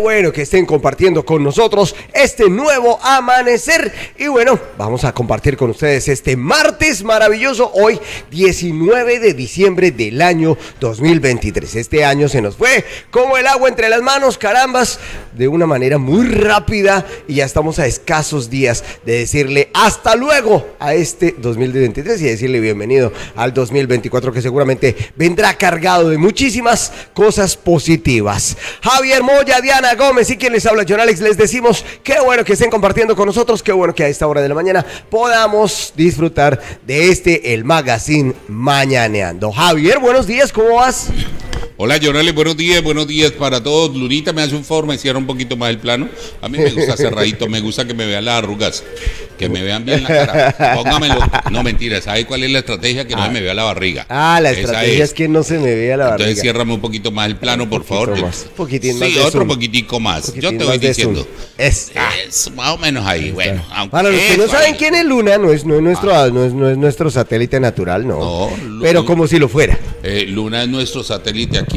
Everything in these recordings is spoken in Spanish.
bueno que estén compartiendo con nosotros este nuevo amanecer. Y bueno, vamos a compartir con ustedes este martes maravilloso, hoy 19 de diciembre del año 2023. Este año se nos fue como el agua entre las manos, carambas, de una manera muy rápida, y ya estamos a escasos días de decirle hasta luego a este 2023 y decirle bienvenido al 2024, que seguramente vendrá cargado de muchísimas cosas positivas. Javier Moya, Diana Gómez y quien les habla, John Alex, les decimos qué bueno que estén compartiendo con nosotros, qué bueno que a esta hora de la mañana podamos disfrutar de el Magazine Mañaneando. Javier, buenos días, ¿cómo vas? Hola, John Alex, buenos días para todos. Lunita, me hace un favor, me cierra un poquito más el plano. A mí me gusta cerradito, me gusta que me vean las arrugas, que me vean bien la cara. Póngamelo. No, mentira, ¿sabe cuál es la estrategia? Que no se me vea la barriga. La estrategia es que no se me vea la barriga. Entonces ciérrame un poquito más el plano, por favor. Un poquitín más. Sí, otro poquitico más. Yo te voy diciendo. Es más o menos ahí. Bueno, para los que no saben quién es Luna, no es nuestro satélite natural, no. Pero como si lo fuera. Luna es nuestro satélite aquí.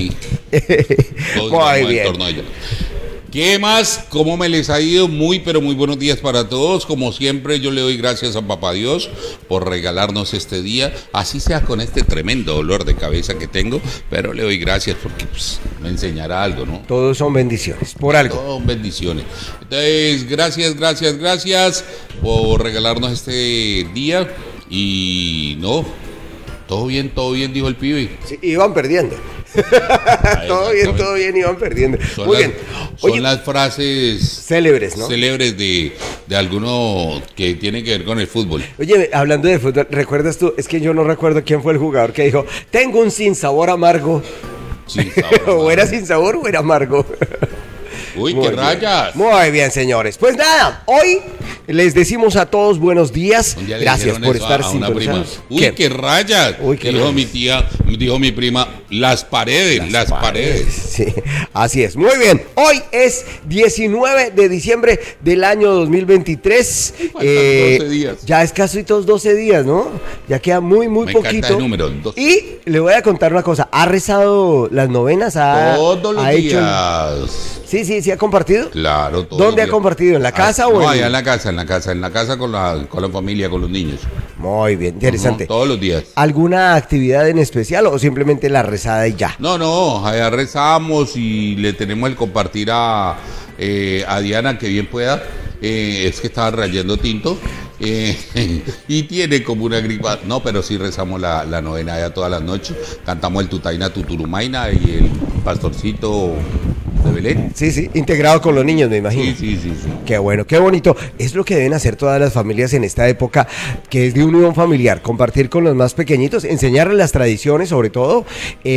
Muy bien. ¿Qué más? ¿Cómo me les ha ido? Muy, pero muy buenos días para todos. Como siempre, yo le doy gracias a Papá Dios por regalarnos este día. Así sea con este tremendo dolor de cabeza que tengo, pero le doy gracias porque me enseñará algo, ¿no? Todos son bendiciones, por algo. Todos son bendiciones. Entonces, gracias por regalarnos este día. Y no, todo bien, dijo el pibe. Sí, iban perdiendo. Todo bien, iban perdiendo. Muy bien. Son las frases célebres, ¿no? Célebres de alguno que tiene que ver con el fútbol. Oye, hablando de fútbol, ¿recuerdas tú? Es que yo no recuerdo quién fue el jugador que dijo, tengo un sinsabor amargo. O era sin sabor o era amargo. Uy, qué rayas. Muy bien, señores. Pues nada, hoy les decimos a todos buenos días. Gracias por estar sintonizados. Uy, qué rayas. Dijo mi tía, dijo mi prima, las paredes. Sí, así es. Muy bien. Hoy es 19 de diciembre del año 2023. 12 días. Ya es casi todos 12 días, ¿no? Ya queda muy poquito. Me encanta el número, 12. Y le voy a contar una cosa. ¿Ha rezado las novenas? Todos los días. Sí, ¿ha compartido? Claro, todo. ¿Dónde ha compartido? ¿En la casa o allá en la casa con la familia, con los niños. Muy bien, interesante. Todos los días. ¿Alguna actividad en especial o simplemente la rezada y ya? No, allá rezamos y le tenemos el compartir a Diana, que bien pueda. Es que estaba rayando tinto. Y tiene como una gripa. No, pero sí rezamos la novena ya todas las noches. Cantamos el Tutaina Tuturumaina y el pastorcito de Belén. Sí, integrado con los niños, me imagino. Sí. Qué bueno, qué bonito. Es lo que deben hacer todas las familias en esta época, que es de unión familiar, compartir con los más pequeñitos, enseñarles las tradiciones, sobre todo.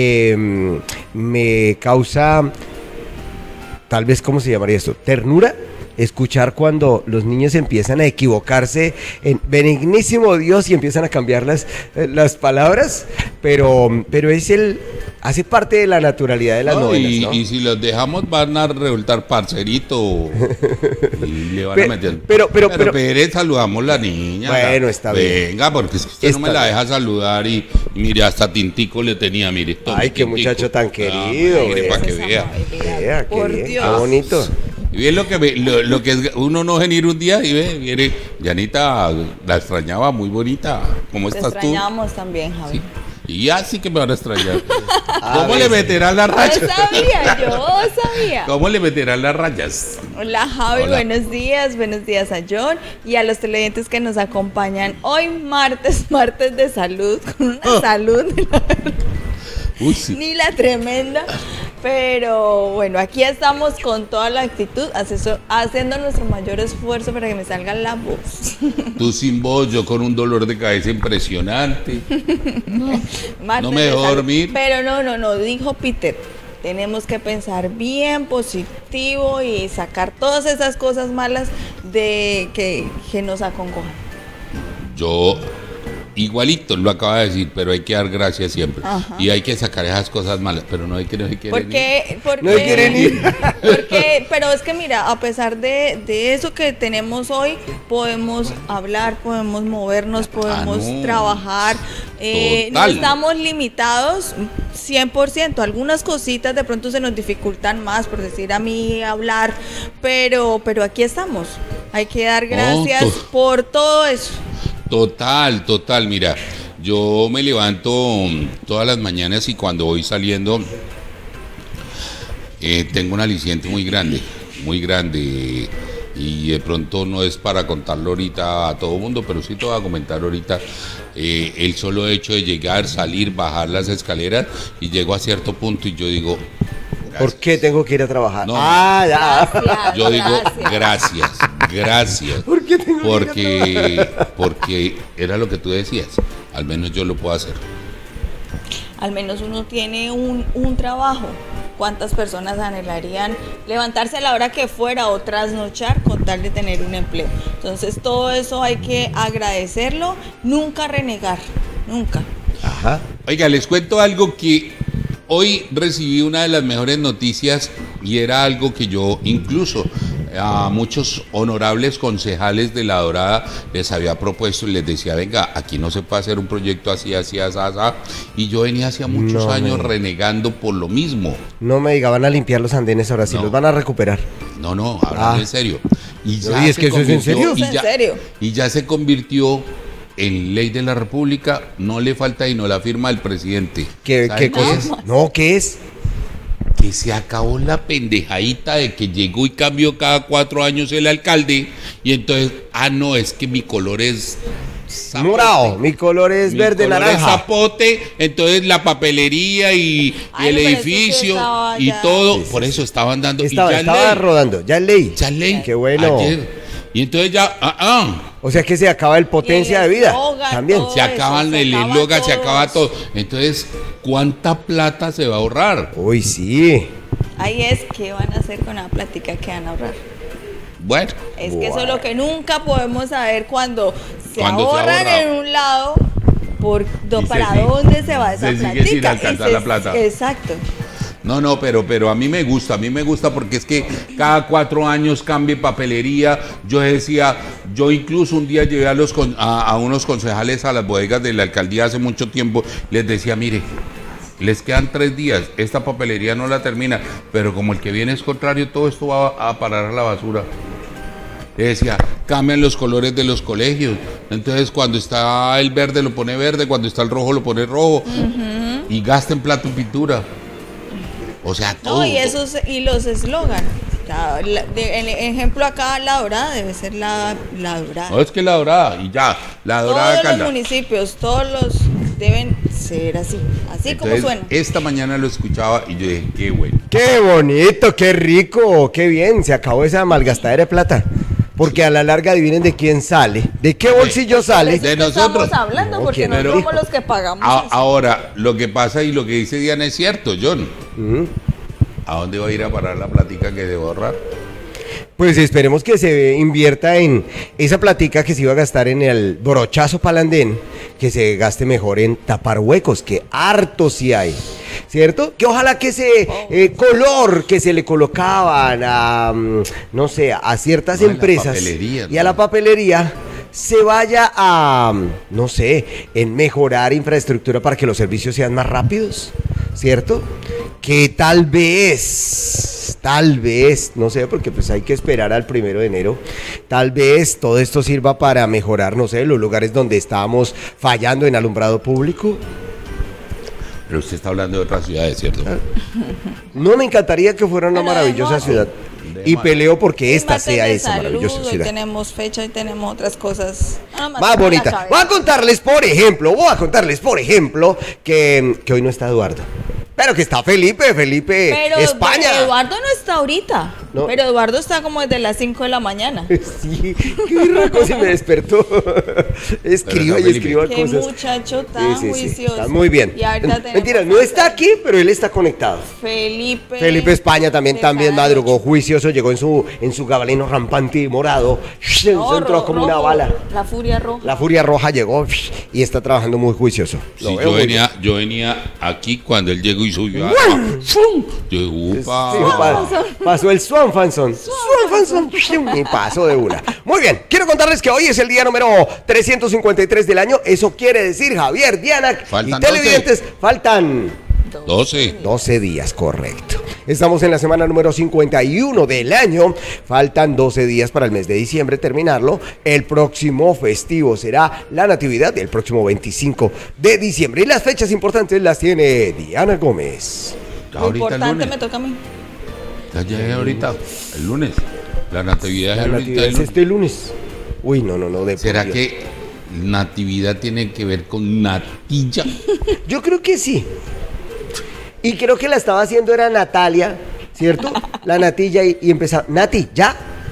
Me causa, tal vez, ¿cómo se llamaría esto? ¿Ternura? Escuchar cuando los niños empiezan a equivocarse en benignísimo Dios y empiezan a cambiar las palabras, pero hace parte de la naturalidad de las novenas, ¿no? Y si los dejamos van a resultar parcerito y le van a meter. Pero saludamos a la niña. Bueno, está bien. Venga, porque es que usted no me la deja saludar y mire, hasta tintico le tenía, mire. Ay, qué muchacho tan querido. Para que vea. Por Dios. Qué bonito. Y bien lo que es uno no venir un día y viene, Yanita, la extrañaba, muy bonita. ¿Cómo estás tú? Te extrañamos también, Javi. Sí. Y ya sí que me van a extrañar. ¿Cómo le meterán las rayas? Yo sabía. ¿Cómo le meterán las rayas? Hola, Javi, hola. Buenos días a John y a los televidentes que nos acompañan hoy martes de salud, con una salud Uy, sí. Ni la tremenda. Pero bueno, aquí estamos con toda la actitud, haciendo nuestro mayor esfuerzo para que me salga la voz. Tú sin voz, yo con un dolor de cabeza impresionante. No me dejó dormir. Pero no, dijo Peter, tenemos que pensar bien positivo y sacar todas esas cosas malas de que nos acongojan. Yo igualito, lo acaba de decir, pero hay que dar gracias siempre. Ajá. Y hay que sacar esas cosas malas, pero no hay que ¿Por ir. qué? No quieren ir. Pero es que mira, a pesar de eso que tenemos hoy, podemos hablar, podemos movernos, podemos no. trabajar. No Total. estamos limitados 100%. Algunas cositas de pronto se nos dificultan más, por decir a mí hablar, pero aquí estamos. Hay que dar gracias por todo eso. Total, mira, yo me levanto todas las mañanas y cuando voy saliendo tengo un aliciente muy grande, y de pronto no es para contarlo ahorita a todo el mundo, pero sí te voy a comentar ahorita el solo hecho de llegar, salir, bajar las escaleras y llego a cierto punto y yo digo... ¿Por qué tengo que ir a trabajar? No, ya. Gracias, yo digo gracias. gracias. ¿Por qué tengo que ir a trabajar? Porque era lo que tú decías, al menos yo lo puedo hacer. Al menos uno tiene un trabajo. ¿Cuántas personas anhelarían levantarse a la hora que fuera o trasnochar con tal de tener un empleo? Entonces todo eso hay que agradecerlo, nunca renegar, nunca. Ajá. Oiga, les cuento algo que hoy recibí una de las mejores noticias y era algo que yo incluso a muchos honorables concejales de La Dorada les había propuesto y les decía, venga, aquí no se puede hacer un proyecto así, y yo venía hacía muchos años renegando por lo mismo. No me diga, van a limpiar los andenes ahora sí, No. los van a recuperar. No, hablando en serio. Y Oye, es que eso es en serio. ¿Es en serio? Y ya se convirtió en ley de la República, no le falta y no la firma el presidente. ¿Qué ¿Sabe cosa es? es? No, ¿qué es? Que se acabó la pendejadita de que llegó y cambió cada 4 años el alcalde y entonces, no, es que mi color es zapote. Morado, mi color es Mi verde color naranja. es zapote, entonces la papelería y Ay, el pero eso sí edificio estaba y ya. todo, Sí, sí, por eso estaban dando Estaba y ya ley, rodando, ya es ley. ya ley. Qué bueno. Ayer. Y entonces ya, O sea que se acaba el potencia Y de el vida. eslogan, También. todo. se acaban se el acaba eslogan, se todo. acaba todo. Entonces, ¿cuánta plata se va a ahorrar? Uy, sí. Ahí es que van a hacer con la plática que van a ahorrar. Bueno, Es que eso es lo que nunca podemos saber cuando se Cuando se ahorran ahorra. en un lado, Y para se sigue- dónde se va esa se sigue plática. sin alcanzar la plata. Exacto. no, pero a mí me gusta porque es que cada 4 años cambia papelería. Yo decía, yo incluso un día llevé a unos concejales a las bodegas de la alcaldía hace mucho tiempo, les decía, mire, les quedan 3 días, esta papelería no la termina, pero como el que viene es contrario, todo esto va a parar a la basura. Le decía, cambian los colores de los colegios, entonces cuando está el verde lo pone verde, cuando está el rojo lo pone rojo, y gasten plata en pintura. O sea, todo. No, y los eslogan. El ejemplo acá, La Dorada debe ser la Dorada. No, es que la dorada, y ya, la dorada Todos los Calda. municipios, todos los deben ser así como Entonces, suena. esta mañana lo escuchaba y yo dije, qué bueno. Qué bonito, qué rico, qué bien. Se acabó esa malgastadera de plata. Porque a la larga adivinen de quién sale. ¿De qué bolsillo sale? De ¿Qué nosotros. estamos hablando? No, Porque ¿quién no pero- somos los que pagamos. eso. Ahora, lo que pasa y lo que dice Diana es cierto, John. ¿A dónde va a ir a parar la plática que debo ahorrar? Pues esperemos que se invierta en esa platica que se iba a gastar en el brochazo palandén, que se gaste mejor en tapar huecos, que harto sí hay, ¿cierto? Que ojalá que ese color que se le colocaban a, no sé, a ciertas No, a la empresas papelería, y a la ¿no? papelería se vaya a, no sé, en mejorar infraestructura para que los servicios sean más rápidos, ¿cierto? Que tal vez, no sé, porque pues hay que esperar al 1 de enero, tal vez todo esto sirva para mejorar, no sé, los lugares donde estábamos fallando en alumbrado público. Pero usted está hablando de otras ciudades, ¿cierto? No, me encantaría que fuera una Pero de maravillosa modo. ciudad. De Y modo. peleo porque Hay esta martes sea de esa salud, maravillosa hoy ciudad. tenemos fecha y tenemos otras cosas. Más bonita. Voy a contarles, por ejemplo, que hoy no está Eduardo. Pero que está Felipe Pero España. Eduardo no está ahorita. No. Pero Eduardo está como desde las 5 de la mañana. Sí, qué rico se me despertó. Escriba y Felipe. escriba Qué cosas. muchacho tan juicioso. Está muy bien. Y ahorita tenemos Mentira, no está aquí, pero él está conectado. Felipe España también madrugó juicioso, llegó en su gabalino rampante y morado, se entró como una bala. La furia roja. La furia roja llegó y está trabajando muy juicioso. Lo Sí, veo muy bien. yo venía aquí cuando él llegó y subió. Yo, upa. Sí, pasó el Swanfanson. Y pasó de una. Muy bien, quiero contarles que hoy es el día número 353 del año. Eso quiere decir, Javier, Diana Faltan y televidentes, faltan 12 días, correcto. Estamos en la semana número 51 del año. Faltan 12 días para el mes de diciembre terminarlo. El próximo festivo será la Natividad del próximo 25 de diciembre. Y las fechas importantes las tiene Diana Gómez. Ya Lo ahorita el importante lunes. me toca a mí. Ya ahorita, el lunes. La natividad La es ahorita Natividad el es lunes. este lunes. Uy, no, de ¿Será por Dios. que natividad tiene que ver con natilla? Yo creo que sí. Y creo que la estaba haciendo era Natalia, ¿cierto? La natilla y empezaba, Nati, ¿ya?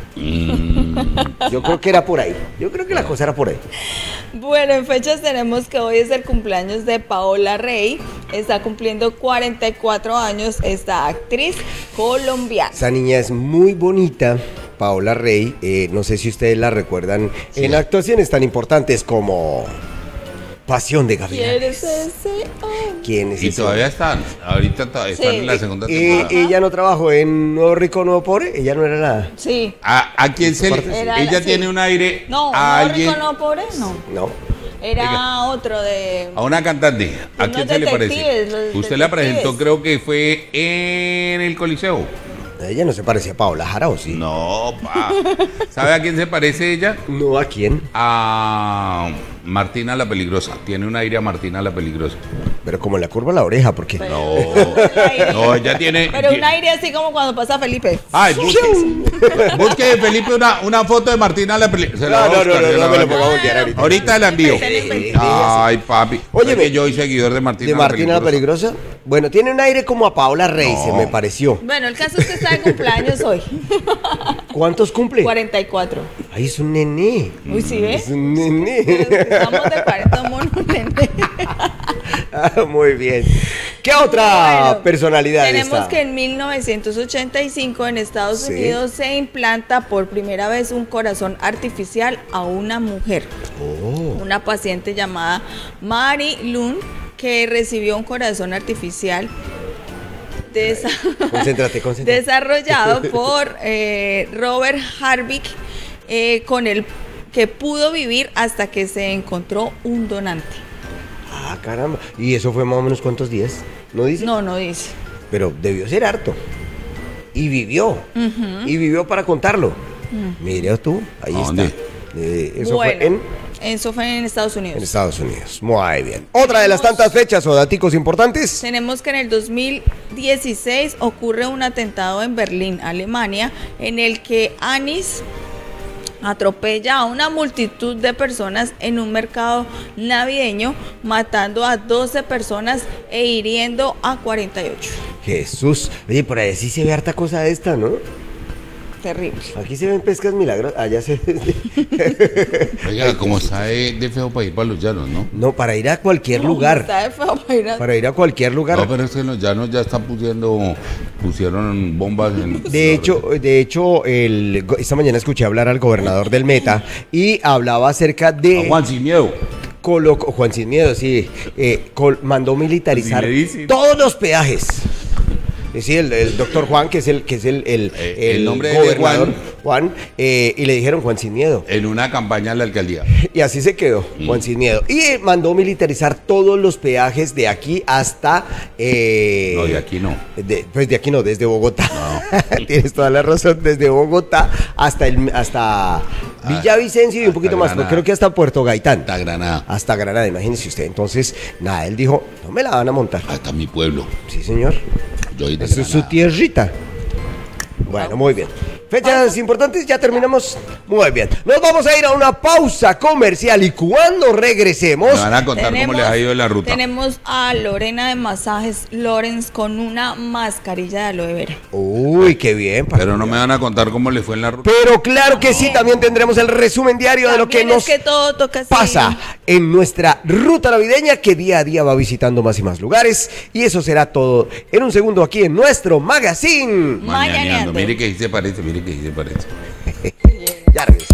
Yo creo que era por ahí. Yo creo que la cosa era por ahí. Bueno, en fechas tenemos que hoy es el cumpleaños de Paola Rey. Está cumpliendo 44 años esta actriz colombiana. Esa niña es muy bonita, Paola Rey. No sé si ustedes la recuerdan en actuaciones tan importantes como Pasión de Gavilanes. ¿Quieres ese hombre? ¿Quién es Y ese? todavía están están Sí. en la segunda temporada. Ella no trabajó en Nuevo Rico, Nuevo Pobre. Ella no era nada. Sí. ¿A quién se le...? Era Ella sí. tiene un aire No, a no alguien... rico, no pobre, no. No. Era Oiga. otro de... A una cantante. ¿A Unos quién se le parece? detectives, los Usted la presentó, detectives. creo que fue en el Coliseo. Ella no se parecía a Paola Jara, ¿o sí? No, pa. ¿Sabe a quién se parece ella? No, ¿a quién? A Martina la Peligrosa. Tiene un aire a Martina la Peligrosa. Pero como le curva la oreja, porque... No, aire. no, ella tiene... Pero un aire así como cuando pasa Felipe. Ay, busque Felipe una foto de Martina la Peligrosa. No me lo ponga a voltear ahorita. Ahorita la envío. Sí. Ay, papi. Óyeme, Óyeme, yo soy seguidor de Martina ¿De Martina la Peligrosa? Bueno, tiene un aire como a Paola Rey, No. se me pareció. Bueno, el caso es que está de cumpleaños hoy. ¿Cuántos cumple? 44. Ay, es un nené. Uy, ¿sí ves? Es un nené. Estamos de 40 monos, nene. Ah, muy bien. ¿Qué otra Bueno, personalidad tenemos está? que en 1985 en Estados Sí. Unidos se implanta por primera vez un corazón artificial a una mujer. Oh. Una paciente llamada Mary Lund que recibió un corazón artificial Concéntrate. desarrollado por Robert Harvick, con el que pudo vivir hasta que se encontró un donante. Ah, caramba. ¿Y eso fue más o menos cuántos días? ¿No dice? No dice. Pero debió ser harto. Y vivió. Y vivió para contarlo. Mire tú, ahí ¿Dónde? está. Eso Bueno, fue eso fue en Estados Unidos. en Estados Unidos. Muy bien. Otra de las tantas fechas o daticos importantes. Tenemos que en el 2016 ocurre un atentado en Berlín, Alemania, en el que Anis atropella a una multitud de personas en un mercado navideño, matando a 12 personas e hiriendo a 48. Jesús. Oye, por ahí sí se ve harta cosa de esta, ¿no? Terrible. Aquí se ven pescas milagros. Allá se Oiga, como está de feo para ir para los llanos, ¿no? No, para ir a cualquier No, lugar. está de feo para ir a- Para ir a cualquier lugar. No, pero es que en los llanos ya están pusieron bombas en... De hecho, esta mañana escuché hablar al gobernador del Meta y hablaba acerca de A Juan sin miedo. Juan Sin Miedo, sí, mandó militarizar Así le dicen. todos los peajes. Sí, el doctor Juan, que es el nombre de gobernador Juan, y le dijeron Juan Sin Miedo. En una campaña en la alcaldía. Y así se quedó, Juan Sin Miedo. Y mandó militarizar todos los peajes de aquí hasta... No, de aquí no. Pues de aquí no, desde Bogotá. Tienes toda la razón, desde Bogotá hasta Villavicencio y un hasta poquito más, Granada. creo que hasta Puerto Gaitán. Hasta Granada. Hasta Granada, imagínese usted. Entonces, nada, él dijo, no me la van a montar. Hasta mi pueblo. Sí, señor. Yo soy de Eso es su Granada. tierrita. Bueno, muy bien. Fechas importantes, ya terminamos. Muy bien. Nos vamos a ir a una pausa comercial y cuando regresemos... Me van a contar cómo les ha ido en la ruta. Tenemos a Lorena de Masajes Lorenz con una mascarilla de aloe vera. Uy, qué bien. Pero no me van a contar cómo les fue en la ruta. Pero claro que sí, también tendremos el resumen diario de lo que nos pasa en nuestra ruta navideña, que día a día va visitando más y más lugares. Y eso será todo en un segundo aquí en nuestro magazine. Mañaneando. Mire que sí se parece, mire que sí se parece. Ya regreso.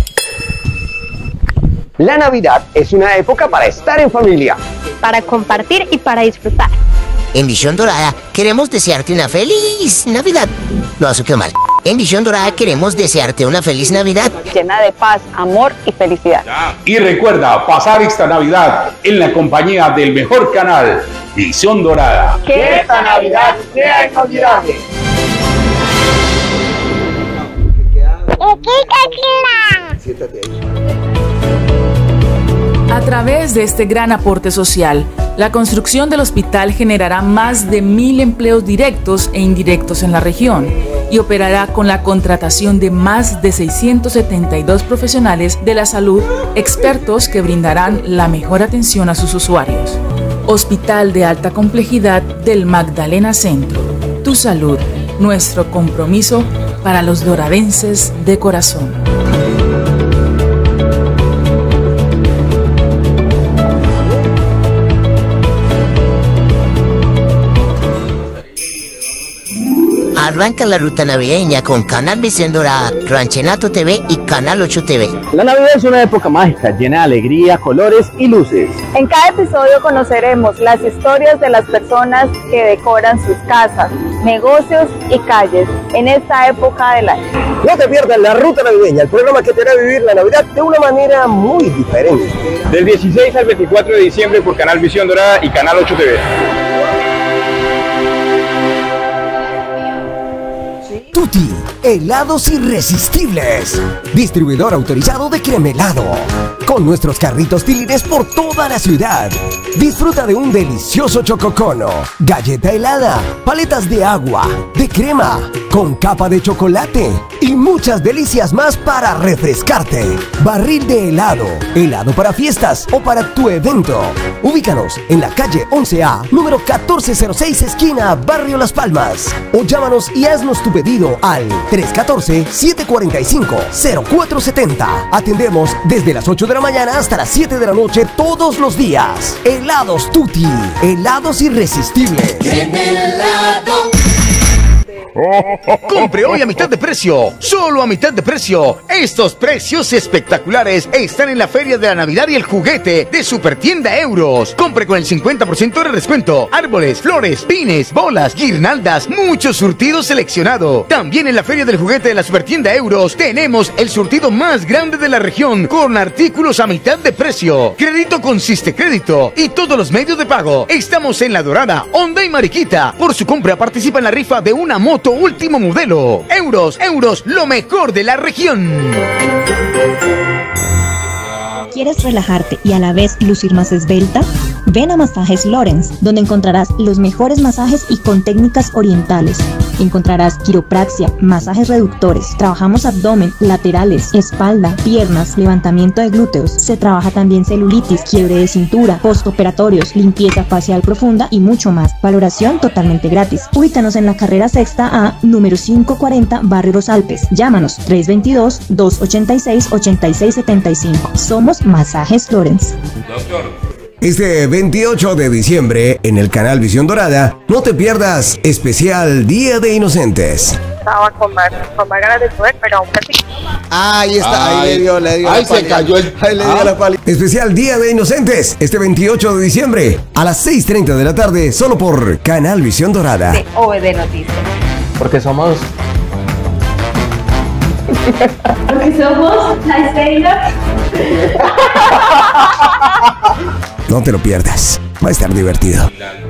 La Navidad es una época para estar en familia, para compartir y para disfrutar. En Visión Dorada queremos desearte una feliz Navidad. Lo hace que mal. En Visión Dorada queremos desearte una feliz Navidad. Llena de paz, amor y felicidad. Y recuerda pasar esta Navidad en la compañía del mejor canal, Visión Dorada. que esta Navidad sea inolvidable. Siéntate ahí. A través de este gran aporte social, la construcción del hospital generará más de 1.000 empleos directos e indirectos en la región y operará con la contratación de más de 672 profesionales de la salud, expertos que brindarán la mejor atención a sus usuarios. Hospital de Alta Complejidad del Magdalena Centro. Tu salud, nuestro compromiso para los doradenses de corazón. Arranca la ruta navideña con Canal Visión Dorada, Ranchenato TV y Canal 8 TV. La Navidad es una época mágica, llena de alegría, colores y luces. En cada episodio conoceremos las historias de las personas que decoran sus casas, negocios y calles en esta época del año. No te pierdas la ruta navideña, el programa que te hará vivir la Navidad de una manera muy diferente. Del 16 al 24 de diciembre por Canal Visión Dorada y Canal 8 TV. Tutti, helados irresistibles. Distribuidor autorizado de Cremelado. Con nuestros carritos tilines por toda la ciudad. Disfruta de un delicioso chococono, galleta helada, paletas de agua, de crema, con capa de chocolate y muchas delicias más para refrescarte. Barril de helado, helado para fiestas o para tu evento. Ubícanos en la calle 11A, número 1406, esquina Barrio Las Palmas. O llámanos y haznos tu pedido al 314-745-0470. Atendemos desde las 8 de la mañana hasta las 7 de la noche todos los días. Helados Tutti, helados irresistibles. Compre hoy a mitad de precio, solo a mitad de precio. Estos precios espectaculares están en la Feria de la Navidad y el Juguete de Supertienda Euros. Compre con el 50% de descuento. Árboles, flores, pines, bolas, guirnaldas, mucho surtido seleccionado. También en la Feria del Juguete de la Supertienda Euros tenemos el surtido más grande de la región con artículos a mitad de precio. Crédito consiste crédito y todos los medios de pago. Estamos en La Dorada, Honda y Mariquita. Por su compra participa en la rifa de una moto último modelo. Euros, lo mejor de la región. ¿Quieres relajarte y a la vez lucir más esbelta? Ven a Masajes Lorenz, donde encontrarás los mejores masajes y con técnicas orientales. Encontrarás quiropraxia, masajes reductores, trabajamos abdomen, laterales, espalda, piernas, levantamiento de glúteos. Se trabaja también celulitis, quiebre de cintura, postoperatorios, limpieza facial profunda y mucho más. Valoración totalmente gratis. Ubícanos en la carrera sexta A, número 540, Barrio Los Alpes. Llámanos 322-286-8675. Somos Masajes Lorenz. Este 28 de diciembre, en el canal Visión Dorada, no te pierdas especial Día de Inocentes. Estaba con más ganas de poder, pero aún así. Ahí está, ahí le dio ahí la se pálida. cayó el... Ahí le dio la pálida. Especial Día de Inocentes, este 28 de diciembre, a las 6:30 de la tarde, solo por Canal Visión Dorada. De OVD Noticias. Porque somos... Porque somos la estrella. No te lo pierdas, va a estar divertido.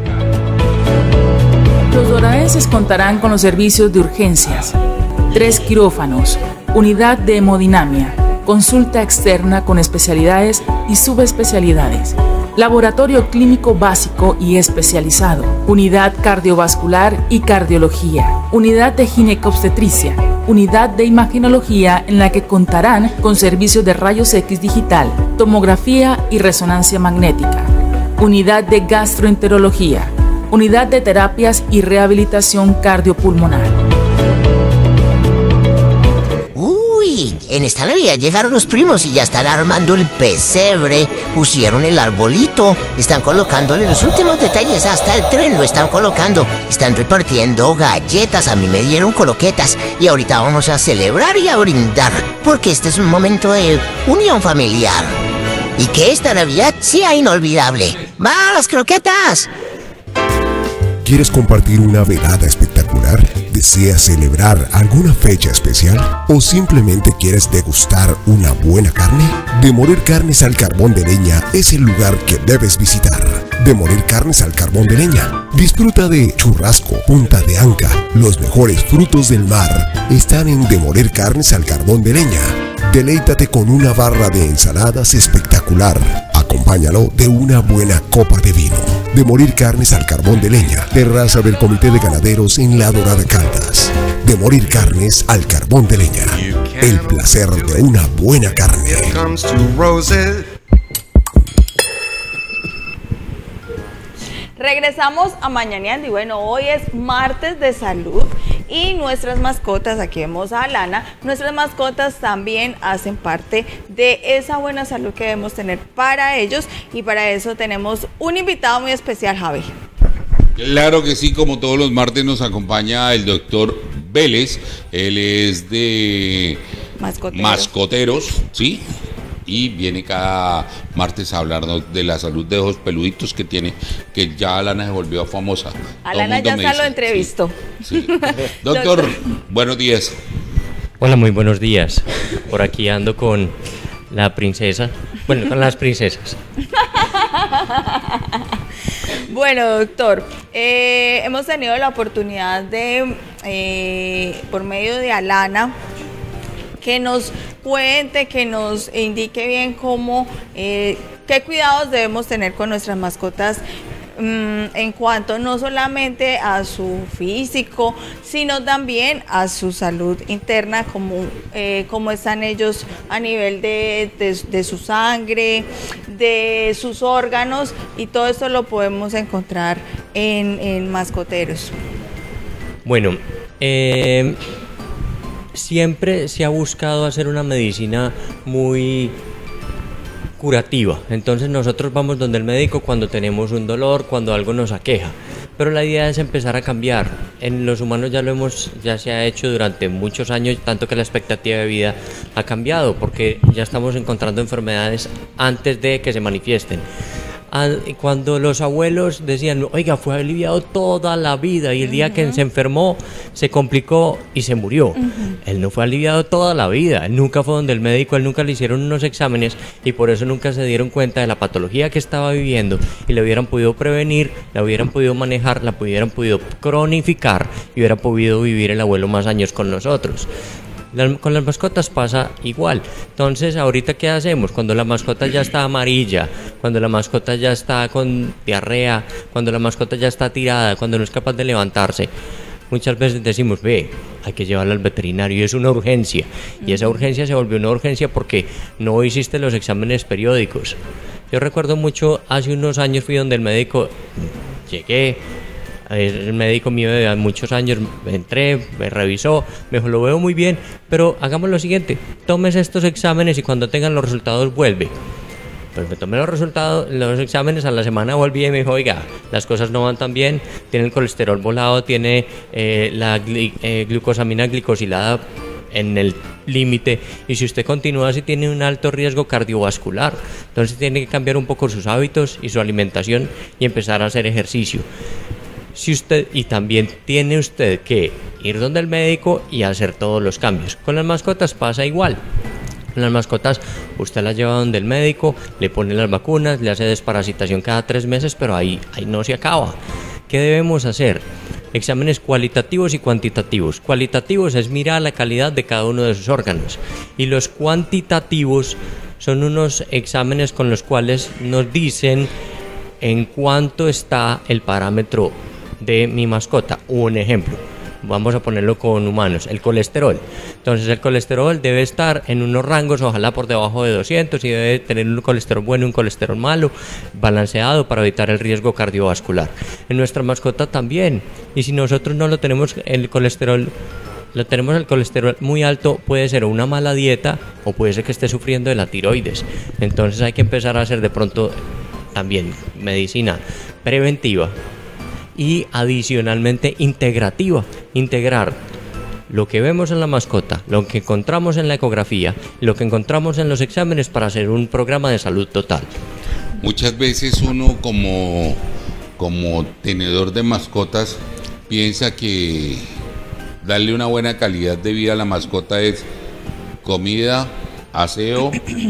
Los doradenses contarán con los servicios de urgencias, 3 quirófanos, unidad de hemodinamia, consulta externa con especialidades y subespecialidades, laboratorio clínico básico y especializado, unidad cardiovascular y cardiología, unidad de ginecobstetricia, unidad de imagenología en la que contarán con servicios de rayos X digital, tomografía y resonancia magnética, unidad de gastroenterología, unidad de terapias y rehabilitación cardiopulmonar. Uy, en esta Navidad llegaron los primos y ya están armando el pesebre, pusieron el arbolito, están colocándole los últimos detalles, hasta el tren lo están colocando, están repartiendo galletas, a mí me dieron croquetas y ahorita vamos a celebrar y a brindar, porque este es un momento de unión familiar. Y que esta Navidad sea inolvidable. ¡Va, las croquetas! ¿Quieres compartir una velada espectacular? ¿Deseas celebrar alguna fecha especial? ¿O simplemente quieres degustar una buena carne? De Morir Carnes al Carbón de Leña es el lugar que debes visitar. De Morir Carnes al Carbón de Leña. Disfruta de churrasco, punta de anca, los mejores frutos del mar. Están en De Morir Carnes al Carbón de Leña. Deleítate con una barra de ensaladas espectacular. Acompáñalo de una buena copa de vino. De Morir Carnes al Carbón de Leña, terraza del Comité de Ganaderos en La Dorada, Caldas. De Morir Carnes al Carbón de Leña, el placer de una buena carne. Regresamos a Mañaneando y bueno, hoy es martes de salud y nuestras mascotas, aquí vemos a Alana, nuestras mascotas también hacen parte de esa buena salud que debemos tener para ellos y para eso tenemos un invitado muy especial, Javi. Claro que sí, como todos los martes nos acompaña el doctor Vélez, él es de mascoteros, ¿sí? Y viene cada martes a hablarnos de la salud de esos peluditos que tiene, que ya Alana se volvió famosa. Alana ya se lo entrevistó. Sí, sí. Doctor, buenos días. Hola, muy buenos días. Por aquí ando con la princesa, bueno, con las princesas. Bueno, doctor, hemos tenido la oportunidad de, por medio de Alana, que nos cuente, que nos indique bien cómo, qué cuidados debemos tener con nuestras mascotas en cuanto no solamente a su físico, sino también a su salud interna, cómo están ellos a nivel de su sangre, de sus órganos, y todo esto lo podemos encontrar en mascoteros. Bueno, siempre se ha buscado hacer una medicina muy curativa, entonces nosotros vamos donde el médico cuando tenemos un dolor, cuando algo nos aqueja, pero la idea es empezar a cambiar. En los humanos ya se ha hecho durante muchos años, tanto que la expectativa de vida ha cambiado, porque ya estamos encontrando enfermedades antes de que se manifiesten. Cuando los abuelos decían, oiga, fue aliviado toda la vida y el día que se enfermó se complicó y se murió. Él no fue aliviado toda la vida, él nunca fue donde el médico, él nunca le hicieron unos exámenes y por eso nunca se dieron cuenta de la patología que estaba viviendo y le hubieran podido prevenir, la hubieran podido manejar, la hubieran podido cronificar y hubiera podido vivir el abuelo más años con nosotros. Con las mascotas pasa igual. Entonces, ¿ahorita qué hacemos? Cuando la mascota ya está amarilla, cuando la mascota ya está con diarrea, cuando la mascota ya está tirada, cuando no es capaz de levantarse, muchas veces decimos, hay que llevarla al veterinario y es una urgencia. Y esa urgencia se volvió una urgencia porque no hiciste los exámenes periódicos. Yo recuerdo mucho, hace unos años fui donde el médico, llegué, el médico mío de muchos años, entré, me revisó, me dijo, lo veo muy bien, pero hagamos lo siguiente, tomes estos exámenes y cuando tengan los resultados vuelve. Pues me tomé los exámenes, a la semana volví y me dijo, oiga, las cosas no van tan bien, tiene el colesterol volado, tiene la glucosamina glicosilada en el límite y si usted continúa así tiene un alto riesgo cardiovascular, entonces tiene que cambiar un poco sus hábitos y su alimentación y empezar a hacer ejercicio. Y también tiene usted que ir donde el médico y hacer todos los cambios. Con las mascotas pasa igual. Con las mascotas usted las lleva donde el médico, le pone las vacunas, le hace desparasitación cada 3 meses, pero ahí no se acaba. ¿Qué debemos hacer? Exámenes cualitativos y cuantitativos. Cualitativos es mirar la calidad de cada uno de sus órganos y los cuantitativos son unos exámenes con los cuales nos dicen en cuánto está el parámetro de mi mascota. Un ejemplo, vamos a ponerlo con humanos, el colesterol. Entonces el colesterol debe estar en unos rangos, ojalá por debajo de 200, y debe tener un colesterol bueno y un colesterol malo, balanceado para evitar el riesgo cardiovascular. En nuestra mascota también, y si nosotros no lo tenemos el colesterol muy alto, puede ser una mala dieta o puede ser que esté sufriendo de la tiroides. Entonces hay que empezar a hacer de pronto también medicina preventiva y adicionalmente integrativa, integrar lo que vemos en la mascota, lo que encontramos en la ecografía, lo que encontramos en los exámenes para hacer un programa de salud total. Muchas veces uno como tenedor de mascotas piensa que darle una buena calidad de vida a la mascota es comida, aseo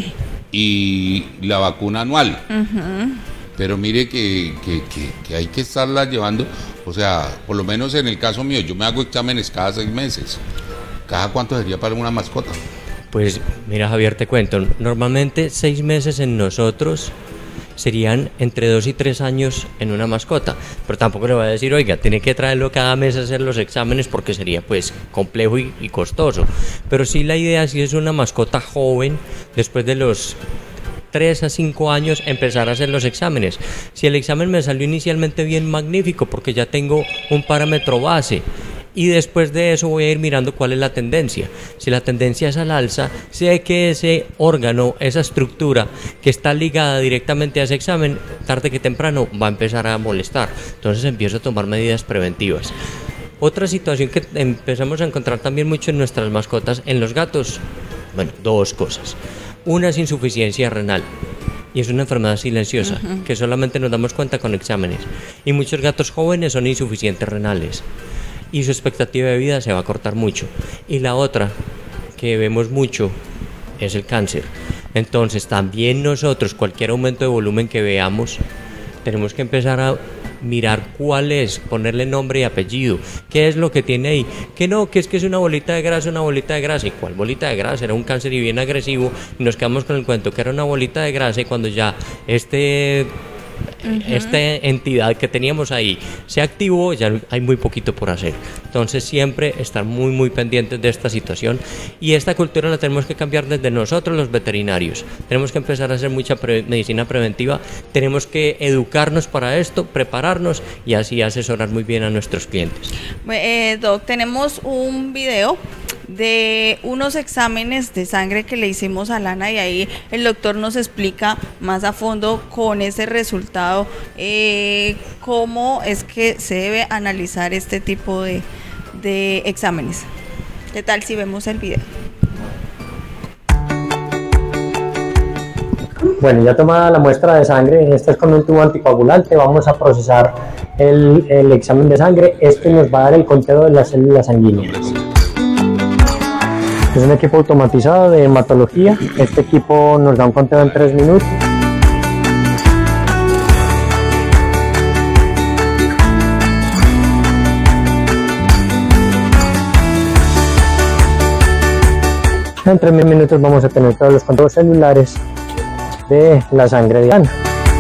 y la vacuna anual. Pero mire que hay que estarla llevando, o sea, por lo menos en el caso mío, yo me hago exámenes cada 6 meses. ¿Cada cuánto sería para una mascota? Pues mira, Javier, te cuento, normalmente 6 meses en nosotros serían entre 2 y 3 años en una mascota, pero tampoco le voy a decir, oiga, tiene que traerlo cada mes a hacer los exámenes porque sería pues complejo y costoso, pero sí la idea, si es una mascota joven, después de los 3 a 5 años empezar a hacer los exámenes. Si el examen me salió inicialmente bien, magnífico, porque ya tengo un parámetro base. Y después de eso voy a ir mirando cuál es la tendencia. Si la tendencia es al alza, sé que ese órgano, esa estructura que está ligada directamente a ese examen, tarde que temprano va a empezar a molestar. Entonces empiezo a tomar medidas preventivas. Otra situación que empezamos a encontrar también mucho en nuestras mascotas, en los gatos, bueno, 2 cosas. Una es insuficiencia renal. Y es una enfermedad silenciosa, que solamente nos damos cuenta con exámenes. Y muchos gatos jóvenes son insuficientes renales. Y su expectativa de vida se va a cortar mucho. Y la otra que vemos mucho es el cáncer. Entonces también nosotros, cualquier aumento de volumen que veamos, tenemos que empezar a mirar cuál es, ponerle nombre y apellido, qué es lo que tiene ahí, que no, que es una bolita de grasa, ¿y cuál bolita de grasa? Era un cáncer y bien agresivo, y nos quedamos con el cuento que era una bolita de grasa, y cuando ya esta entidad que teníamos ahí se activó, ya hay muy poquito por hacer. Entonces siempre estar muy pendientes de esta situación, y esta cultura la tenemos que cambiar desde nosotros los veterinarios. Tenemos que empezar a hacer mucha medicina preventiva, tenemos que educarnos para esto, prepararnos y así asesorar muy bien a nuestros clientes. Doc, tenemos un video de unos exámenes de sangre que le hicimos a Lana, y ahí el doctor nos explica más a fondo con ese resultado cómo es que se debe analizar este tipo de exámenes. ¿Qué tal si vemos el video? Bueno, ya tomada la muestra de sangre, este es con un tubo anticoagulante, vamos a procesar el examen de sangre. Este nos va a dar el conteo de las células sanguíneas. Es un equipo automatizado de hematología. Este equipo nos da un conteo en 3 minutos. En 3 minutos vamos a tener todos los conteos celulares de la sangre de Ana.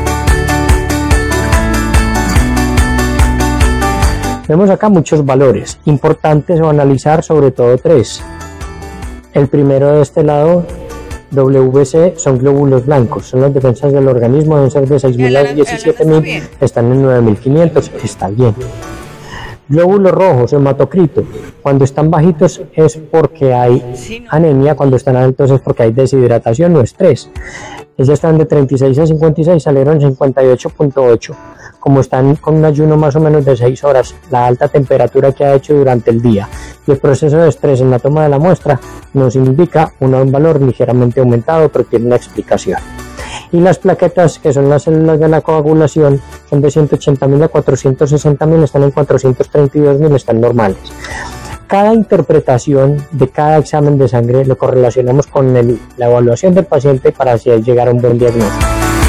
Vemos acá muchos valores importantes a analizar, sobre todo 3. El primero de este lado, WBC, son glóbulos blancos, son las defensas del organismo, deben ser de 6.000 a 17.000, están en 9.500, está bien. Glóbulos rojos, hematocrito, cuando están bajitos es porque hay anemia, cuando están altos es porque hay deshidratación o estrés. Ellos están de 36 a 56, salieron 58.8. Como están con un ayuno más o menos de 6 horas, la alta temperatura que ha hecho durante el día y el proceso de estrés en la toma de la muestra nos indica un valor ligeramente aumentado, pero tiene una explicación. Y las plaquetas, que son las células de la coagulación, son de 180.000 a 460.000, están en 432.000, están normales. Cada interpretación de cada examen de sangre lo correlacionamos con la evaluación del paciente para así llegar a un buen diagnóstico.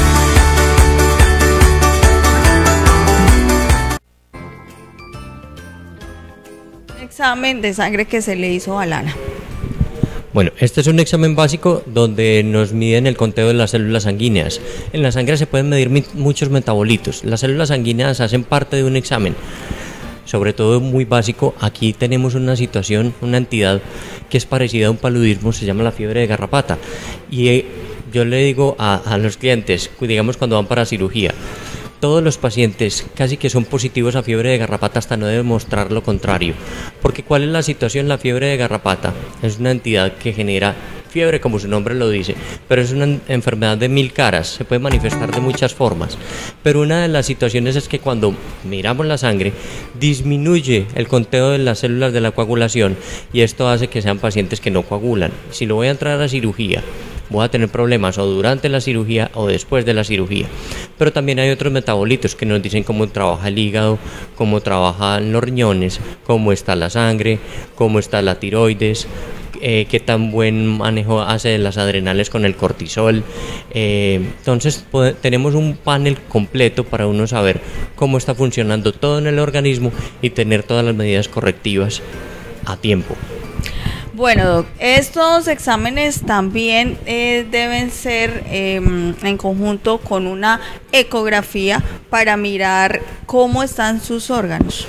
Examen de sangre que se le hizo a Lana. Bueno, este es un examen básico donde nos miden el conteo de las células sanguíneas. En la sangre se pueden medir muchos metabolitos. Las células sanguíneas hacen parte de un examen. sobre todo muy básico. Aquí tenemos una situación, una entidad que es parecida a un paludismo, se llama la fiebre de garrapata. Y yo le digo a los clientes, digamos cuando van para cirugía, todos los pacientes casi que son positivos a fiebre de garrapata hasta no demostrar lo contrario. Porque ¿cuál es la situación? La fiebre de garrapata es una entidad que genera fiebre, como su nombre lo dice, pero es una enfermedad de 1000 caras, se puede manifestar de muchas formas. Pero una de las situaciones es que cuando miramos la sangre, disminuye el conteo de las células de la coagulación y esto hace que sean pacientes que no coagulan. Si lo voy a entrar a cirugía, voy a tener problemas o durante la cirugía o después de la cirugía. Pero también hay otros metabolitos que nos dicen cómo trabaja el hígado, cómo trabajan los riñones, cómo está la sangre, cómo está la tiroides, qué tan buen manejo hace de las adrenales con el cortisol. Entonces tenemos un panel completo para uno saber cómo está funcionando todo en el organismo y tener todas las medidas correctivas a tiempo. Bueno, Doc, estos exámenes también deben ser en conjunto con una ecografía para mirar cómo están sus órganos.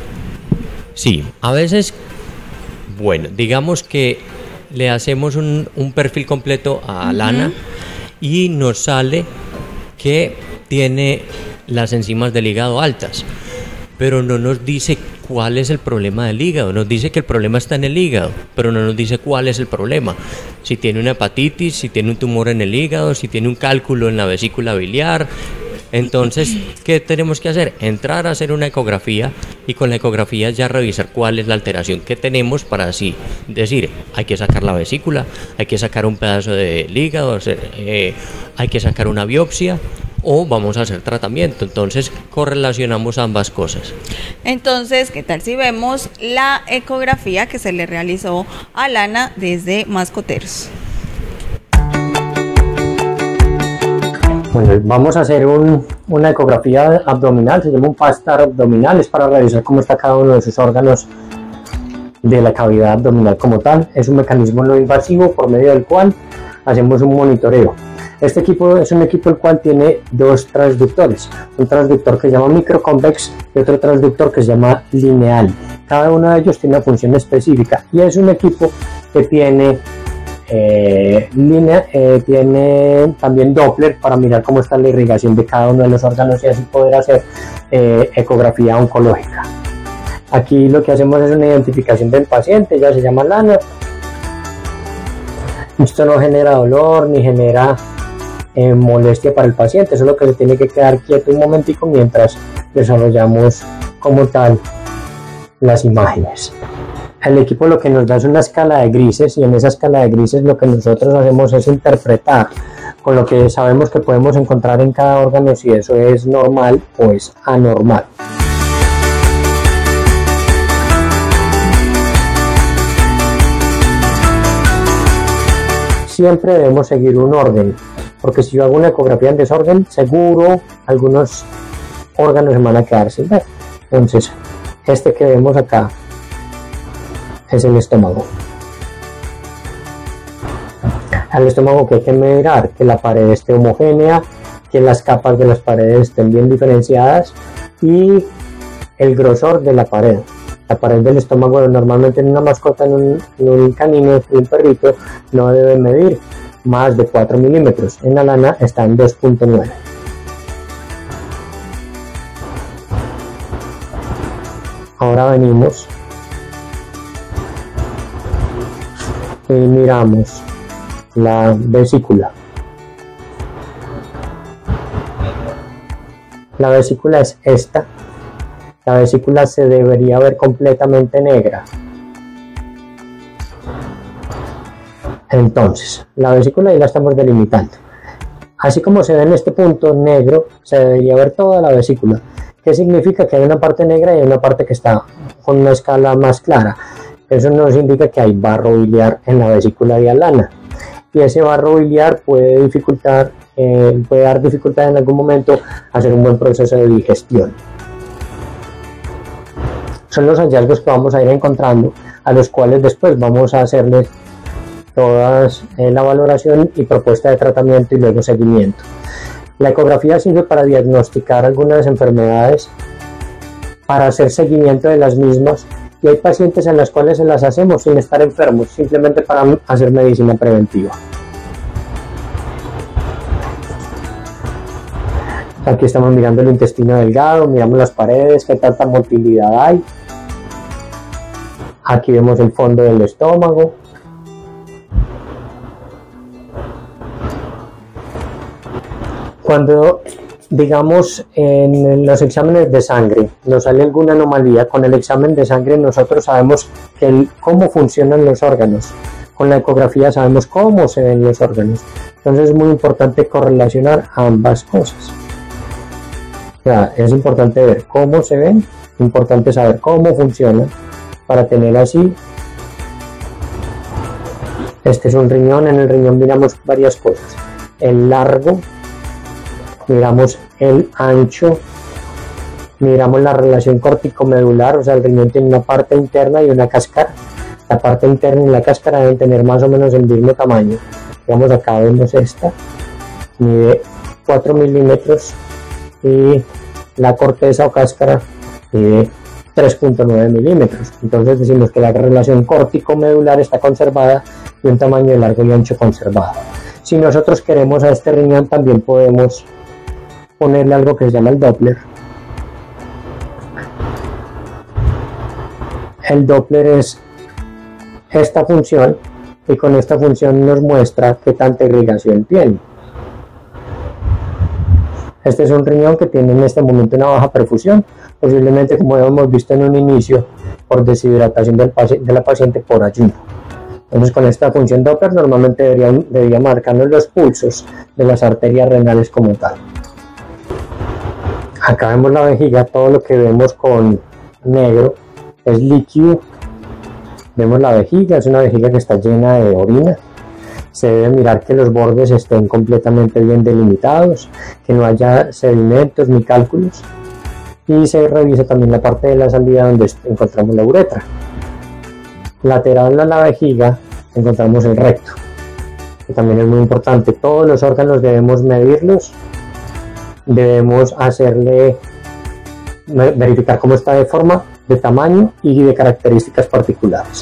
Sí, a veces, bueno, digamos que le hacemos un perfil completo a Lana y nos sale que tiene las enzimas del hígado altas, pero no nos dice cuál es el problema del hígado. Nos dice que el problema está en el hígado, pero no nos dice cuál es el problema. Si tiene una hepatitis, si tiene un tumor en el hígado, si tiene un cálculo en la vesícula biliar. Entonces, ¿qué tenemos que hacer? Entrar a hacer una ecografía y con la ecografía ya revisar cuál es la alteración que tenemos para así decir, hay que sacar la vesícula, hay que sacar un pedazo del hígado, hay que sacar una biopsia o vamos a hacer tratamiento. Entonces correlacionamos ambas cosas. Entonces, ¿qué tal si vemos la ecografía que se le realizó a Lana desde Mascoteros? Bueno, vamos a hacer una ecografía abdominal, se llama un FASTAR abdominal, es para revisar cómo está cada uno de sus órganos de la cavidad abdominal como tal. Es un mecanismo no invasivo por medio del cual hacemos un monitoreo. Este equipo es un equipo el cual tiene dos transductores, un transductor que se llama microconvex y otro transductor que se llama lineal. Cada uno de ellos tiene una función específica y es un equipo que tiene tiene también Doppler para mirar cómo está la irrigación de cada uno de los órganos y así poder hacer ecografía oncológica. Aquí lo que hacemos es una identificación del paciente, ya se llama Lana. Esto no genera dolor ni genera molestia para el paciente, solo que se tiene que quedar quieto un momentico mientras desarrollamos como tal las imágenes. El equipo lo que nos da es una escala de grises y en esa escala de grises lo que nosotros hacemos es interpretar con lo que sabemos que podemos encontrar en cada órgano si eso es normal o es anormal. Siempre debemos seguir un orden, porque si yo hago una ecografía en desorden, seguro algunos órganos se van a quedar sin ver. Entonces, este que vemos acá es el estómago. Al estómago que hay que mirar que la pared esté homogénea, que las capas de las paredes estén bien diferenciadas y el grosor de la pared. La pared del estómago normalmente en una mascota, en un canino, en un perrito, no debe medir más de 4 milímetros. En la lana está en 2.9. Ahora venimos y miramos la vesícula. La vesícula es esta. La vesícula se debería ver completamente negra. Entonces, la vesícula ya la estamos delimitando. Así como se ve en este punto negro, se debería ver toda la vesícula. ¿Qué significa? Que hay una parte negra y hay una parte que está con una escala más clara. Eso nos indica que hay barro biliar en la vesícula de Lana. Y ese barro biliar puede dar dificultad en algún momento a hacer un buen proceso de digestión. Son los hallazgos que vamos a ir encontrando, a los cuales después vamos a hacerles todas la valoración y propuesta de tratamiento y luego seguimiento. La ecografía sirve para diagnosticar algunas enfermedades para hacer seguimiento de las mismas, y hay pacientes en las cuales se las hacemos sin estar enfermos, simplemente para hacer medicina preventiva. Aquí estamos mirando el intestino delgado, miramos las paredes, qué tanta motilidad hay. Aquí vemos el fondo del estómago. Cuando, digamos, en los exámenes de sangre nos sale alguna anomalía, con el examen de sangre nosotros sabemos cómo funcionan los órganos. Con la ecografía sabemos cómo se ven los órganos. Entonces es muy importante correlacionar ambas cosas. O sea, es importante ver cómo se ven, importante saber cómo funcionan, para tener así. Este es un riñón, en el riñón miramos varias cosas. El largo, miramos el ancho, miramos la relación córtico-medular, o sea, el riñón tiene una parte interna y una cáscara. La parte interna y la cáscara deben tener más o menos el mismo tamaño. Digamos, acá vemos esta, mide 4 milímetros y la corteza o cáscara mide 3.9 milímetros. Entonces decimos que la relación córtico-medular está conservada y un tamaño de largo y ancho conservado. Si nosotros queremos a este riñón, también podemos ponerle algo que se llama el Doppler. El Doppler es esta función, y con esta función nos muestra qué tanta irrigación tiene. Este es un riñón que tiene en este momento una baja perfusión, posiblemente, como hemos visto en un inicio, por deshidratación de la paciente por ayuno. Entonces, con esta función Doppler normalmente debería marcarnos los pulsos de las arterias renales como tal. Acá vemos la vejiga, todo lo que vemos con negro es líquido. Vemos la vejiga, es una vejiga que está llena de orina. Se debe mirar que los bordes estén completamente bien delimitados, que no haya sedimentos ni cálculos. Y se revisa también la parte de la salida donde encontramos la uretra. Lateral a la vejiga encontramos el recto, que también es muy importante. Todos los órganos debemos medirlos, debemos verificar cómo está de forma, de tamaño y de características particulares.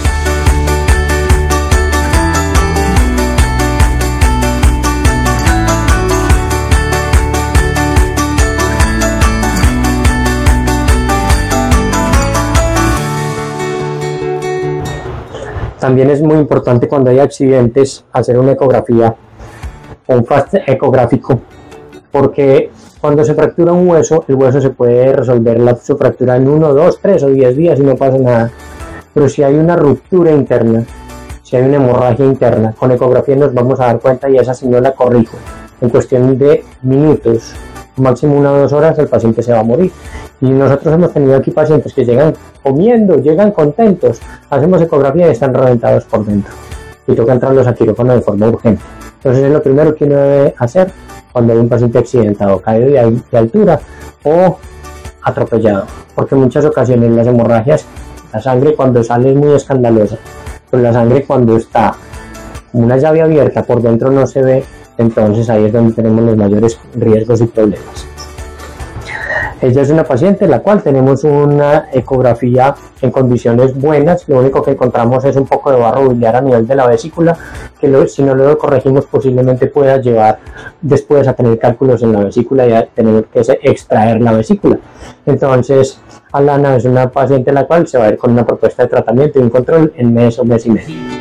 También es muy importante cuando hay accidentes hacer una ecografía o un fast ecográfico, porque cuando se fractura un hueso, el hueso se puede resolver su fractura en 1, 2, 3 o 10 días y no pasa nada. Pero si hay una ruptura interna, si hay una hemorragia interna, con ecografía nos vamos a dar cuenta y esa señal la corrijo. En cuestión de minutos, máximo 1 o 2 horas, el paciente se va a morir. Y nosotros hemos tenido aquí pacientes que llegan comiendo, llegan contentos, hacemos ecografía y están reventados por dentro. Y toca entrarlos a quirófano de forma urgente. Entonces es lo primero que uno debe hacer cuando hay un paciente accidentado, caído de altura o atropellado. Porque en muchas ocasiones las hemorragias, la sangre cuando sale es muy escandalosa, pero la sangre cuando está como una llave abierta por dentro no se ve, entonces ahí es donde tenemos los mayores riesgos y problemas. Ella es una paciente la cual tenemos una ecografía en condiciones buenas. Lo único que encontramos es un poco de barro biliar a nivel de la vesícula, que si no lo corregimos posiblemente pueda llevar después a tener cálculos en la vesícula y a tener que extraer la vesícula. Entonces Alana es una paciente la cual se va a ir con una propuesta de tratamiento y un control en mes o mes y medio.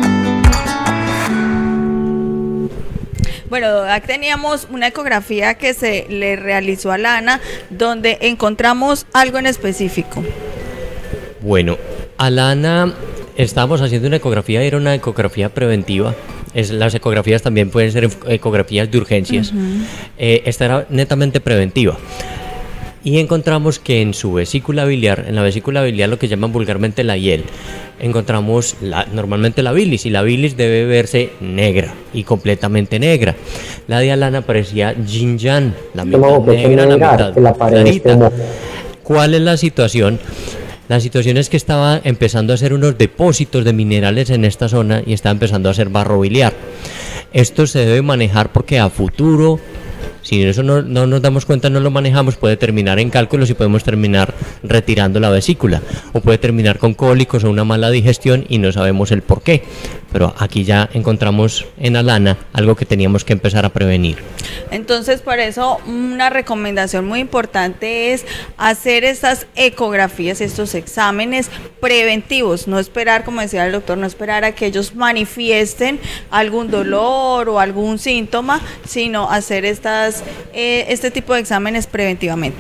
Bueno, aquí teníamos una ecografía que se le realizó a Lana, donde encontramos algo en específico. Bueno, a Lana estábamos haciendo una ecografía, era una ecografía preventiva. Las ecografías también pueden ser ecografías de urgencias. Esta era netamente preventiva. Y encontramos que en su vesícula biliar, en la vesícula biliar, lo que llaman vulgarmente la hiel, encontramos normalmente la bilis, y la bilis debe verse negra y completamente negra. La de Alana parecía yin yang, la mitad negra, la mitad clarita. ¿Cuál es la situación? La situación es que estaba empezando a hacer unos depósitos de minerales en esta zona y estaba empezando a hacer barro biliar. Esto se debe manejar porque a futuro, Si eso no nos damos cuenta, no lo manejamos, puede terminar en cálculos y podemos terminar retirando la vesícula, o puede terminar con cólicos o una mala digestión y no sabemos el por qué. Pero aquí ya encontramos en Alana algo que teníamos que empezar a prevenir. Entonces, por eso una recomendación muy importante es hacer estas ecografías, estos exámenes preventivos, no esperar, como decía el doctor, no esperar a que ellos manifiesten algún dolor o algún síntoma, sino hacer este tipo de exámenes preventivamente.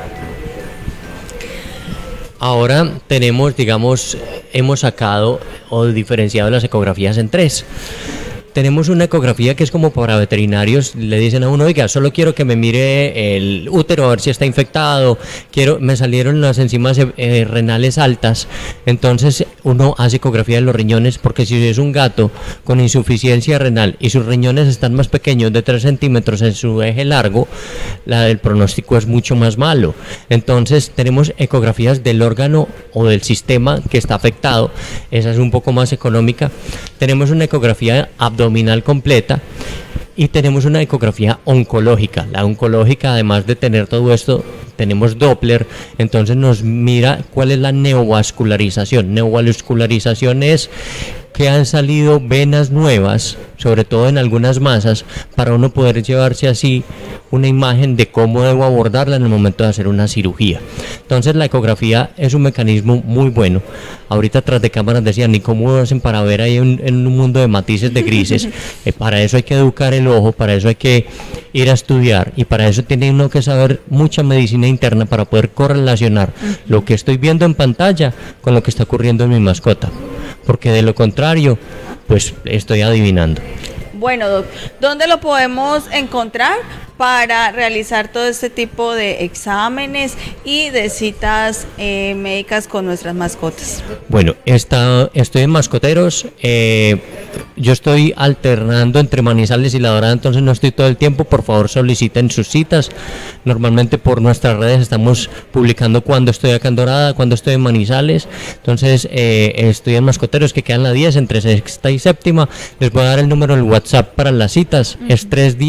Ahora tenemos, digamos, hemos sacado o diferenciado las ecografías en 3. Tenemos una ecografía que es como para veterinarios, le dicen a uno, oiga, solo quiero que me mire el útero a ver si está infectado, me salieron las enzimas renales altas, entonces uno hace ecografía de los riñones, porque si es un gato con insuficiencia renal y sus riñones están más pequeños, de 3 centímetros en su eje largo, el pronóstico es mucho más malo. Entonces tenemos ecografías del órgano o del sistema que está afectado, esa es un poco más económica. Tenemos una ecografía abdominal completa y tenemos una ecografía oncológica. La oncológica, además de tener todo esto, tenemos Doppler, entonces nos mira cuál es la neovascularización. Neovascularización es que han salido venas nuevas, sobre todo en algunas masas, para uno poder llevarse así una imagen de cómo debo abordarla en el momento de hacer una cirugía. Entonces la ecografía es un mecanismo muy bueno. Ahorita tras de cámaras decían, ¿y cómo hacen para ver ahí en un mundo de matices de grises? Para eso hay que educar el ojo, para eso hay que ir a estudiar, y para eso tiene uno que saber mucha medicina interna para poder correlacionar lo que estoy viendo en pantalla con lo que está ocurriendo en mi mascota, porque de lo contrario, pues estoy adivinando. Bueno, Doc, ¿dónde lo podemos encontrar para realizar todo este tipo de exámenes y de citas médicas con nuestras mascotas? Bueno, estoy en Mascoteros, yo estoy alternando entre Manizales y La Dorada, entonces no estoy todo el tiempo. Por favor, soliciten sus citas. Normalmente por nuestras redes estamos publicando cuando estoy acá en Dorada, cuando estoy en Manizales. Entonces estoy en Mascoteros, que quedan la 10 entre 6ª y 7ª. Les voy a dar el número del WhatsApp para las citas, es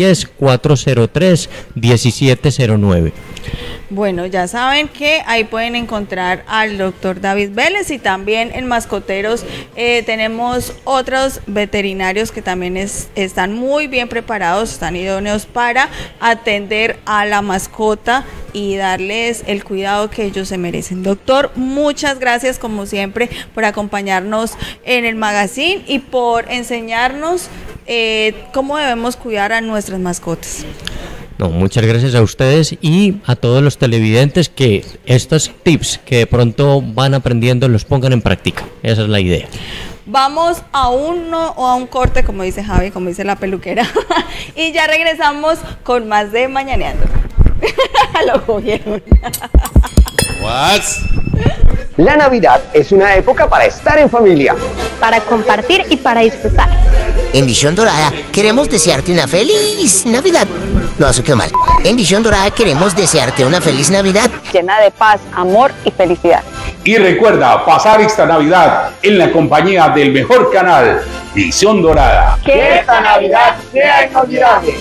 310-403-1709. Bueno, ya saben que ahí pueden encontrar al doctor David Vélez, y también en Mascoteros tenemos otros veterinarios que también están muy bien preparados, están idóneos para atender a la mascota y darles el cuidado que ellos se merecen. Doctor, muchas gracias como siempre por acompañarnos en el magazine y por enseñarnos cómo debemos cuidar a nuestras mascotas. No, muchas gracias a ustedes y a todos los televidentes, que estos tips que de pronto van aprendiendo los pongan en práctica. Esa es la idea. Vamos a un corte, como dice Javi, como dice la peluquera, y ya regresamos con más de Mañaneando. Lo cogieron. What? La Navidad es una época para estar en familia, para compartir y para disfrutar. En Visión Dorada queremos desearte una feliz Navidad. Lo azuqué mal. En Visión Dorada queremos desearte una feliz Navidad, llena de paz, amor y felicidad. Y recuerda pasar esta Navidad en la compañía del mejor canal, Visión Dorada. Que esta Navidad sea inolvidable.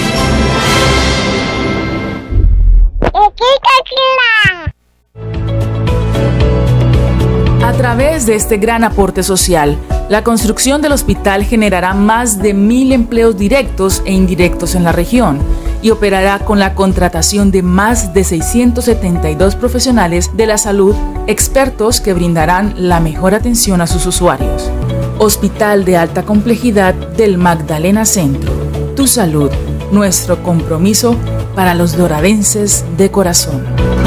A través de este gran aporte social, la construcción del hospital generará más de 1.000 empleos directos e indirectos en la región y operará con la contratación de más de 672 profesionales de la salud, expertos que brindarán la mejor atención a sus usuarios. Hospital de Alta Complejidad del Magdalena Centro. Tu salud, nuestro compromiso para los doradenses de corazón.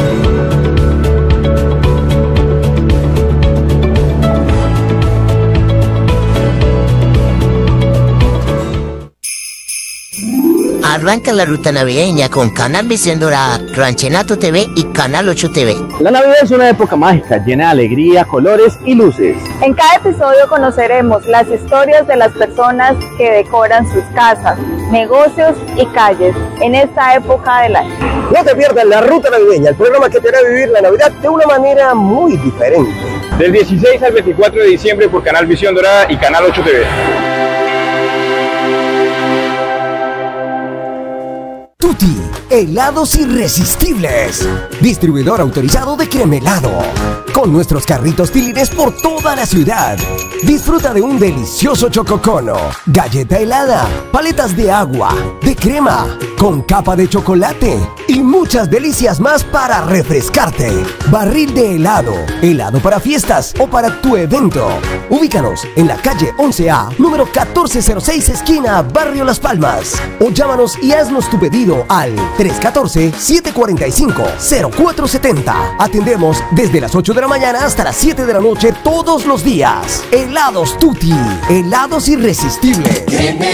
Arranca la ruta navideña con Canal Visión Dorada, Ranchenato TV y Canal 8 TV. La Navidad es una época mágica, llena de alegría, colores y luces. En cada episodio conoceremos las historias de las personas que decoran sus casas, negocios y calles en esta época del año. No te pierdas La Ruta Navideña, el programa que te hará vivir la Navidad de una manera muy diferente. Del 16 al 24 de diciembre por Canal Visión Dorada y Canal 8 TV. Tu Tutti, helados irresistibles. Distribuidor autorizado de Cremelado. Con nuestros carritos tilines por toda la ciudad. Disfruta de un delicioso chococono, galleta helada, paletas de agua, de crema, con capa de chocolate y muchas delicias más para refrescarte. Barril de helado, helado para fiestas o para tu evento. Ubícanos en la calle 11A, número 1406, esquina Barrio Las Palmas. O llámanos y haznos tu pedido al 314-745-0470. Atendemos desde las 8 de la mañana hasta las 7 de la noche todos los días. Helados Tutti, helados irresistibles.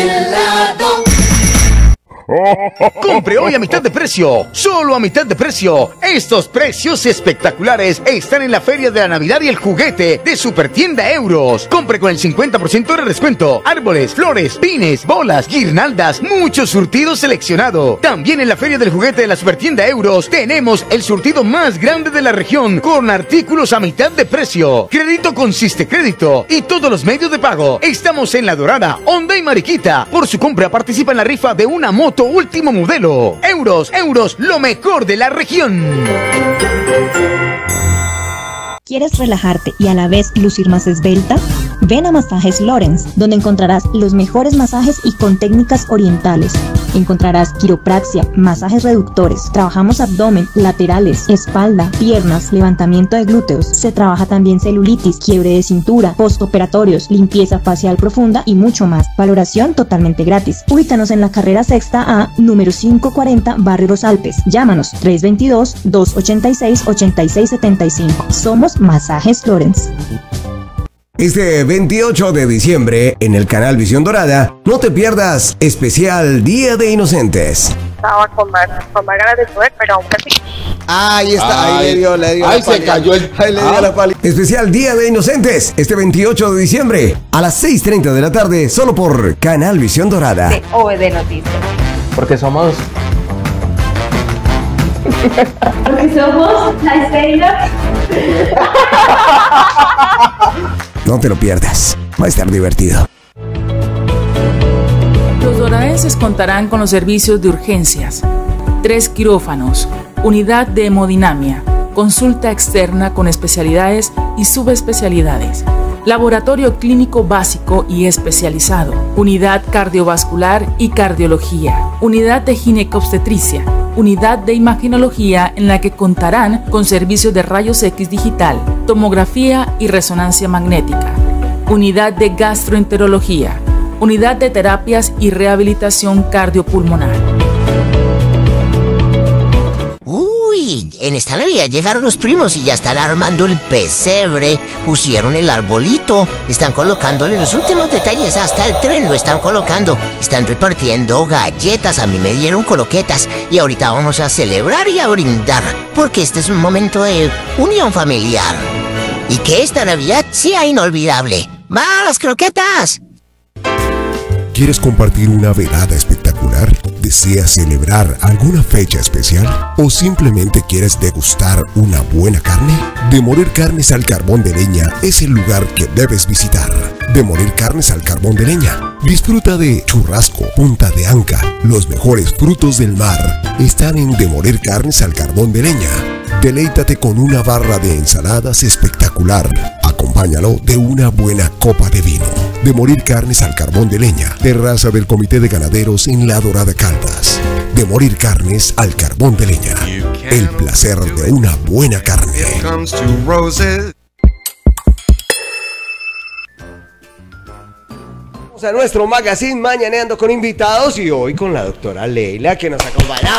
Compre hoy a mitad de precio, solo a mitad de precio. Estos precios espectaculares están en la Feria de la Navidad y el Juguete de Supertienda Euros. Compre con el 50% de descuento. Árboles, flores, pines, bolas, guirnaldas, mucho surtido seleccionado. También en la Feria del Juguete de la Supertienda Euros tenemos el surtido más grande de la región con artículos a mitad de precio. Crédito consiste crédito y todos los medios de pago. Estamos en La Dorada, Honda y Mariquita. Por su compra participa en la rifa de una moto último modelo. Euros, lo mejor de la región. ¿Quieres relajarte y a la vez lucir más esbelta? Ven a Masajes Lorenz, donde encontrarás los mejores masajes y con técnicas orientales. Encontrarás quiropraxia, masajes reductores, trabajamos abdomen, laterales, espalda, piernas, levantamiento de glúteos. Se trabaja también celulitis, quiebre de cintura, postoperatorios, limpieza facial profunda y mucho más. Valoración totalmente gratis. Ubícanos en la carrera sexta A, número 540, Barrio Los Alpes. Llámanos 322-286-8675. Somos Masajes Lorenz. Este 28 de diciembre, en el canal Visión Dorada, no te pierdas especial Día de Inocentes. Estaba con más ganas de poder, pero aún así. Ahí está, Ay, ahí le dio ay, la se cayó el... Ahí le dio la pali. Especial Día de Inocentes, este 28 de diciembre, a las 6:30 de la tarde, solo por Canal Visión Dorada. De OVD Noticias. Porque somos... Porque somos la estrella. No te lo pierdas, va a estar divertido. Los doradenses contarán con los servicios de urgencias, 3 quirófanos, unidad de hemodinamia, consulta externa con especialidades y subespecialidades, laboratorio clínico básico y especializado, unidad cardiovascular y cardiología, unidad de ginecobstetricia, unidad de imagenología en la que contarán con servicios de rayos X digital, tomografía y resonancia magnética, unidad de gastroenterología, unidad de terapias y rehabilitación cardiopulmonar. Uy, en esta Navidad llegaron los primos y ya están armando el pesebre, pusieron el arbolito, están colocándole los últimos detalles, hasta el tren lo están colocando, están repartiendo galletas, a mí me dieron croquetas y ahorita vamos a celebrar y a brindar, porque este es un momento de unión familiar y que esta Navidad sea inolvidable. ¡Va, las croquetas! ¿Quieres compartir una velada espectacular? ¿Deseas celebrar alguna fecha especial? ¿O simplemente quieres degustar una buena carne? De Morir Carnes al Carbón de Leña es el lugar que debes visitar. De Morir Carnes al Carbón de Leña. Disfruta de churrasco, punta de anca, los mejores frutos del mar. Están en De Morir Carnes al Carbón de Leña. Deleítate con una barra de ensaladas espectacular. Acompáñalo de una buena copa de vino. De Morir Carnes al Carbón de Leña, terraza del Comité de Ganaderos en La Dorada, Caldas. De Morir Carnes al Carbón de Leña, el placer de una buena carne. Vamos a nuestro magazine Mañaneando con invitados y hoy con la doctora Leila que nos acompaña.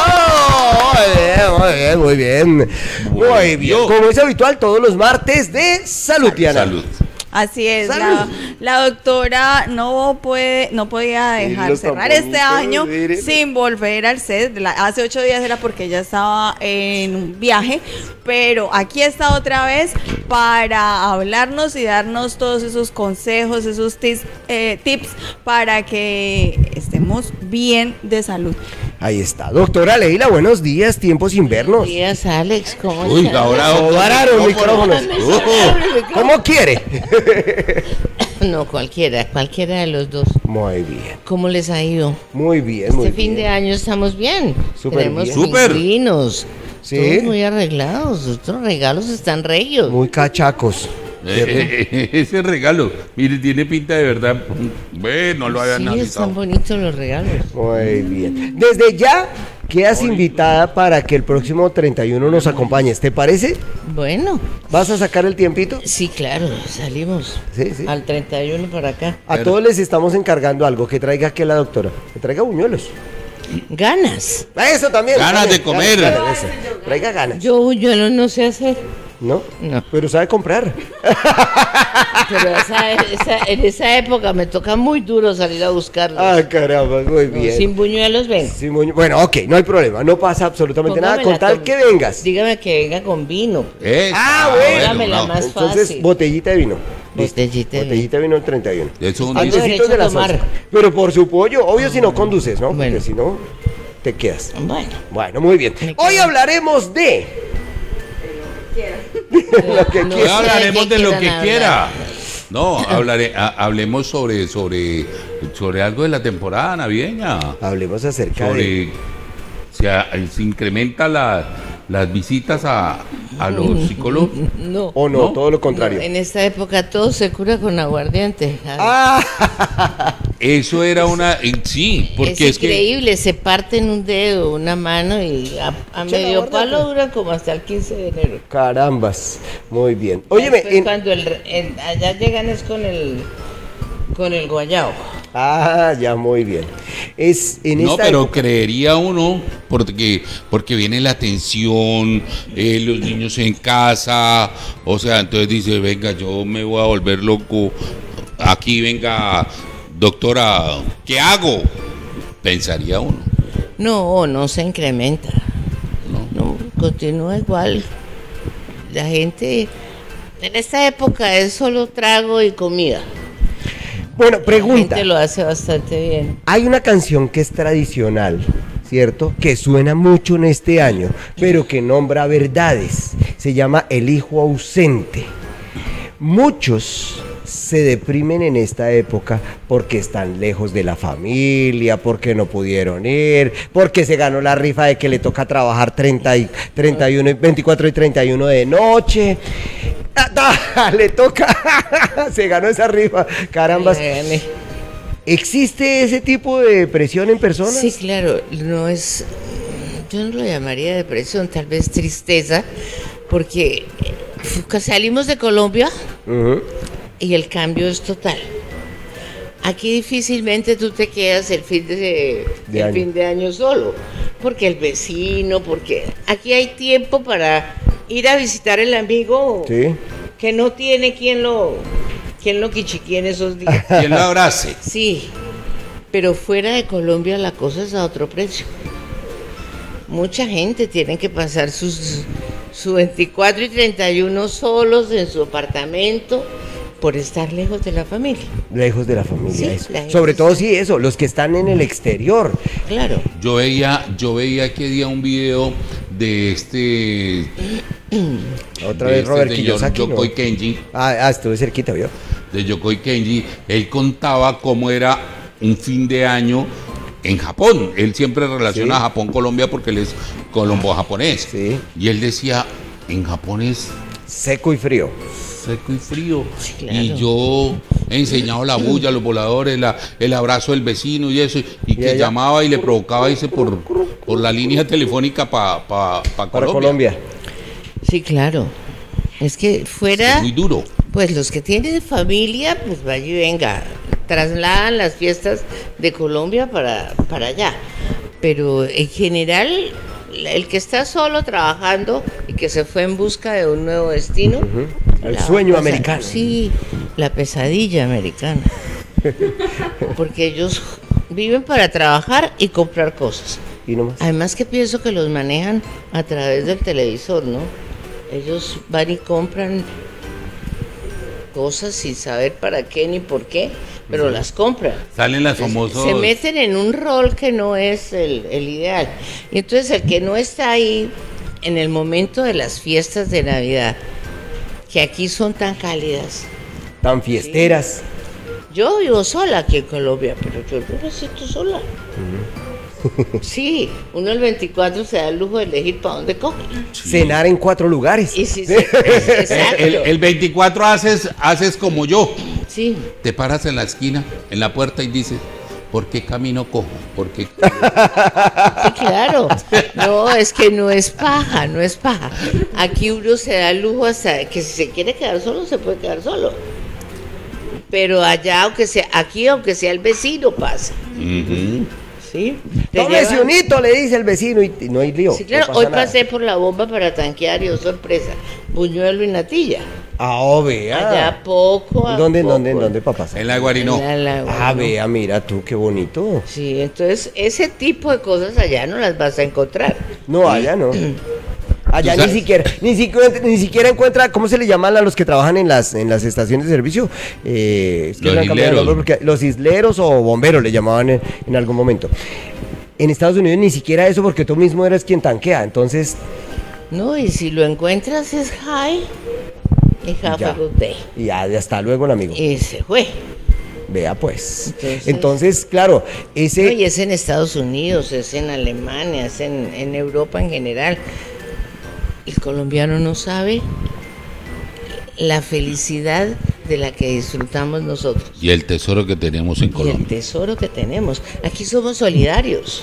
Muy bien. Como es habitual todos los martes de Salud, Diana. Salud. Así es, la doctora no podía dejar cerrar este año sin volver al set. Hace 8 días era porque ella estaba en un viaje, pero aquí está otra vez para hablarnos y darnos todos esos consejos, esos tips para que estemos bien de salud. Ahí está, doctora Leila, buenos días, tiempos sin vernos. Buenos días, Alex, ¿cómo Uy, estás? ahora pararon micrófonos. ¿Cómo quiere? No, cualquiera de los dos. Muy bien. ¿Cómo les ha ido? Muy bien, muy bien. Este fin de año estamos bien. Súper Tenemos bien. Súper. pingüinos. Sí. Todos muy arreglados. Nuestros regalos están regios. Muy cachacos. Ese regalo, mire, tiene pinta de verdad. Bueno, lo había Sí, analizado. están bonitos los regalos. Muy bien. Desde ya quedas invitada para que el próximo 31 nos acompañes. ¿Te parece? Bueno. ¿Vas a sacar el tiempito? Sí, claro, salimos. Sí, sí. Al 31 para acá. A todos les estamos encargando algo que traiga aquí la doctora. Que traiga buñuelos. Ganas. Eso también. Ganas también, de comer. eso. Traiga ganas. Yo buñuelos no sé hacer. ¿No? No. Pero sabe comprar. Pero en esa época me toca muy duro salir a buscarlos. Ah, caramba, muy bien. Sin buñuelos ven. Bueno, ok, no hay problema. No pasa absolutamente nada con tal que vengas. Dígame que venga con vino. Ah, bueno. bueno. Dígamela más Entonces, fácil. botellita de vino. Botellita de vino el 31. Eso Antecitos derecho de a las tomar. 11. Pero por su pollo, obvio si no conduces, ¿no? Porque si no, te quedas. Bueno, muy bien. Hoy hablaremos de... lo que No quiera. hablaremos de lo que quieran quiera. hablar. No, hablemos sobre algo de la temporada navideña. Hablemos acerca sobre se incrementa las visitas a los psicólogos. No. O no, todo lo contrario. En esta época todo se cura con aguardiente. Eso era sí, porque es increíble, se parten un dedo, una mano y a medio palo dura como hasta el 15 de enero. Carambas, muy bien. Óyeme, Después cuando allá llegan es con el guayabo. Ah, ya, muy bien. No, pero creería uno, porque viene la tensión, los niños en casa, o sea, entonces dice, venga, yo me voy a volver loco, aquí venga, doctora, ¿qué hago? Pensaría uno. No se incrementa. No, continúa igual. La gente en esta época es solo trago y comida. Bueno, pregunta. La gente lo hace bastante bien. Hay una canción que es tradicional, ¿cierto? Que suena mucho en este año, pero que nombra verdades. Se llama El Hijo Ausente. Muchos se deprimen en esta época porque están lejos de la familia, porque no pudieron ir, porque se ganó la rifa de que le toca trabajar 24 y 31 de noche. Le toca, se ganó esa rifa, carambas. ¿Existe ese tipo de depresión en personas? Sí, claro, yo no lo llamaría depresión, tal vez tristeza, porque salimos de Colombia y el cambio es total. Aquí difícilmente tú te quedas el fin de año solo, porque el vecino, porque aquí hay tiempo para ir a visitar el amigo que no tiene quien lo quichiquie en esos días. ¿Quién lo abrace? Sí, pero fuera de Colombia la cosa es a otro precio. Mucha gente tiene que pasar su 24 y 31 solos en su apartamento por estar lejos de la familia. Lejos de la familia, Sí, eso. lejos. Sobre todo eso, los que están en el exterior. Claro. Yo veía que día un video de Otra vez Robert señor Kiyosaki, ¿no? Yokoi Kenji. Estuve cerquita, ¿vio? De Yokoi Kenji. Él contaba cómo era un fin de año en Japón. Él siempre relaciona a Japón-Colombia porque él es colombo-japonés. Y él decía, en Japón es seco y frío. Seco y frío. Sí, claro. Y yo he enseñado la bulla, los voladores, el abrazo del vecino y eso, y que llamaba y le provocaba irse por la línea telefónica para Colombia. Sí, claro. Es que fuera... Es muy duro. Pues los que tienen familia, pues vaya y venga, trasladan las fiestas de Colombia para allá. Pero en general, el que está solo trabajando y que se fue en busca de un nuevo destino... El sueño americano. Sí, la pesadilla americana. Porque ellos viven para trabajar y comprar cosas. ¿Y no más? Además que pienso que los manejan a través del televisor, ¿no? Ellos van y compran cosas sin saber para qué ni por qué, pero las compran. Salen las famosas... Se meten en un rol que no es el ideal. Y entonces el que no está ahí en el momento de las fiestas de Navidad, que aquí son tan cálidas, tan fiesteras, Yo vivo sola aquí en Colombia, pero yo no me siento sola. Sí, uno el 24 se da el lujo de elegir para dónde coge. Cenar en 4 lugares. Y sí, exacto. El 24 haces como yo. Sí. Te paras en la esquina, en la puerta y dices, ¿por qué camino cojo? ¿Por qué? Sí, claro. No, es que no es paja, no es paja. Aquí uno se da el lujo hasta que si se quiere quedar solo, se puede quedar solo. Pero allá, aunque sea el vecino, pasa. ¿Sí? Tómese un hito, le dice el vecino, y no hay lío. Sí, claro, no pasa hoy nada. pasé por la bomba para tanquear y, oh sorpresa, buñuelo y natilla. Ah, vea. Allá poco a ¿Dónde, poco. ¿Dónde, papá? En la Guarinó. En la Guarinó. Ah, vea, mira tú, qué bonito. Sí, entonces ese tipo de cosas allá no las vas a encontrar. No, allá no. Allá ni siquiera encuentra, ¿cómo se le llaman a los que trabajan en las estaciones de servicio? Es que Los le han cambiado el isleros. nombre porque los isleros o bomberos le llamaban en algún momento. En Estados Unidos ni siquiera eso porque tú mismo eres quien tanquea, entonces... No, y si lo encuentras es hi y have a good day. Y ya, hasta luego el amigo. Y se fue. Vea pues. Entonces, claro, ese... No, y es en Estados Unidos, es en Alemania, es en Europa en general. El colombiano no sabe la felicidad de la que disfrutamos nosotros. Y el tesoro que tenemos en Y el Colombia. tesoro que tenemos. Aquí somos solidarios.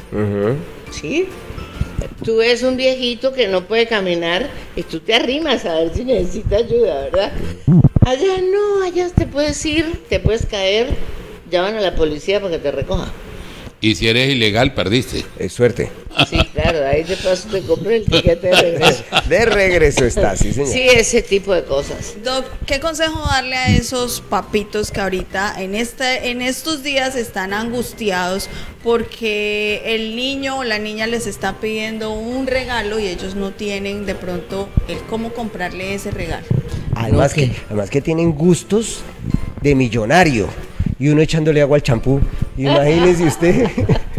¿Sí? Tú ves un viejito que no puede caminar y tú te arrimas a ver si necesita ayuda, ¿verdad? Allá no, allá te puedes ir, te puedes caer, llaman a la policía para que te recoja. Y si eres ilegal, perdiste. Es suerte. Sí, claro, ahí de paso te compré el tiquete de regreso. De regreso está, sí, señor. Sí, ese tipo de cosas. Doc, ¿qué consejo darle a esos papitos que ahorita en estos días están angustiados porque el niño o la niña les está pidiendo un regalo y ellos no tienen de pronto el cómo comprarle ese regalo? Además que tienen gustos de millonario. Y uno echándole agua al champú. Imagínese usted.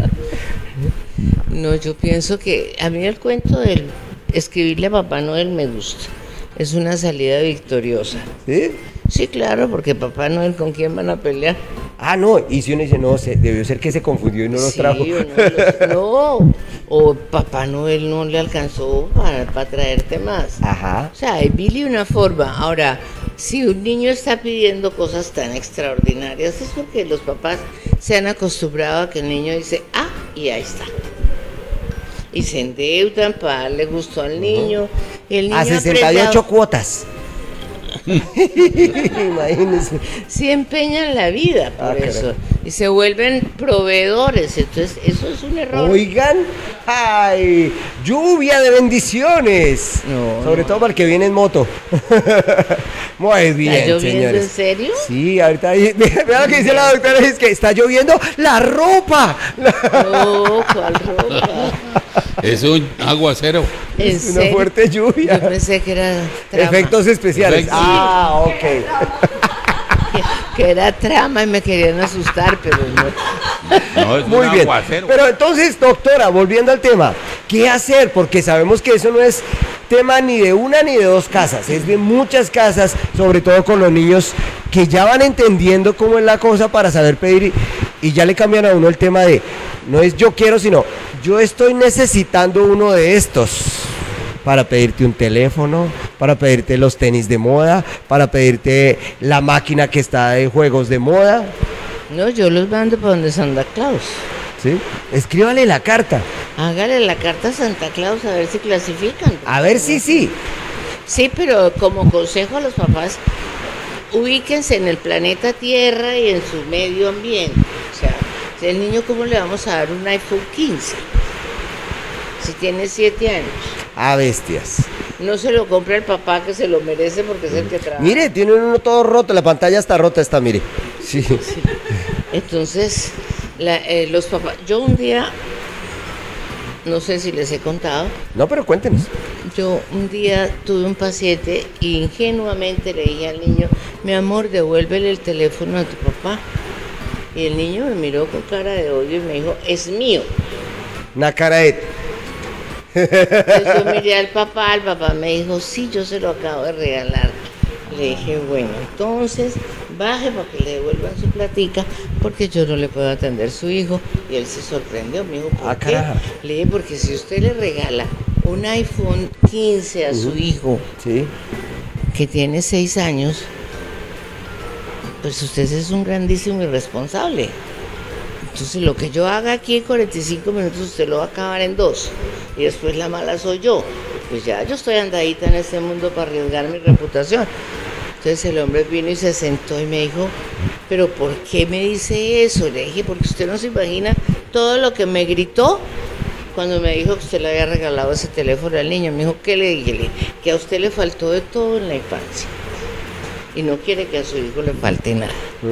No, yo pienso que a mí el cuento del escribirle a Papá Noel me gusta. Es una salida victoriosa. ¿Sí? Sí, claro, porque Papá Noel, ¿con quién van a pelear? Ah, no, y si uno dice, no, debió ser que se confundió y no los trajo. No, o Papá Noel no le alcanzó para traerte más. Ajá. O sea, hay mil y una forma. Ahora, si un niño está pidiendo cosas tan extraordinarias, es porque los papás se han acostumbrado a que el niño dice, ah, y ahí está. Y se endeudan para darle gusto al niño. Y el niño a 68 cuotas. Imagínense. Sí empeñan la vida por eso. Caray. Y se vuelven proveedores. Entonces, eso es un error. Oigan, ay, lluvia de bendiciones. Sobre todo para el que viene en moto. Muy bien, ¿Está lloviendo señores. en serio? Sí, ahorita vea lo que dice la doctora, es que está lloviendo la ropa. No, ¿cuál ropa? Es un aguacero. ¿En Es una serio? fuerte lluvia. Yo pensé que era trama. Efectos especiales. Efectos. Ah, ok. Que era trama y me querían asustar, pero no. No, es Muy un bien. aguacero. Pero entonces, doctora, volviendo al tema, ¿qué hacer? Porque sabemos que eso no es tema ni de una ni de dos casas, es de muchas casas, sobre todo con los niños que ya van entendiendo cómo es la cosa para saber pedir y ya le cambian a uno el tema de, no es yo quiero, sino yo estoy necesitando uno de estos. Para pedirte un teléfono, para pedirte los tenis de moda, para pedirte la máquina que está de juegos de moda. No, yo los mando para donde Santa Claus. ¿Sí? Escríbale la carta. Hágale la carta a Santa Claus a ver si clasifican. A ver si sí. Sí, pero como consejo a los papás, ubíquense en el planeta Tierra y en su medio ambiente. O sea, si el niño, ¿cómo le vamos a dar un iPhone 15? Si tiene 7 años. Ah, bestias. No se lo compra el papá que se lo merece porque es el que trabaja. Mire, tiene uno todo roto, la pantalla está rota, está, mire. Sí. Entonces, los papás, yo un día, no sé si les he contado, No, pero cuéntenos. yo un día tuve un paciente e ingenuamente le dije al niño, mi amor, devuélvele el teléfono a tu papá. Y el niño me miró con cara de odio y me dijo, es mío. Nacaraet. Entonces yo miré al papá me dijo, sí, yo se lo acabo de regalar. Le dije, bueno, entonces baje para que le devuelvan su platica, porque yo no le puedo atender a su hijo. Y él se sorprendió, me dijo, ¿por qué? Carajo. Le dije, porque si usted le regala un iPhone 15 a su hijo, que tiene 6 años, pues usted es un grandísimo irresponsable. Entonces lo que yo haga aquí en 45 minutos, usted lo va a acabar en 2. Y después la mala soy yo. Pues ya yo estoy andadita en este mundo para arriesgar mi reputación. Entonces el hombre vino y se sentó y me dijo, ¿pero por qué me dice eso? Le dije, porque usted no se imagina todo lo que me gritó cuando me dijo que usted le había regalado ese teléfono al niño. Me dijo, ¿qué le dije? Le dije, que a usted le faltó de todo en la infancia. Y no quiere que a su hijo le falte nada.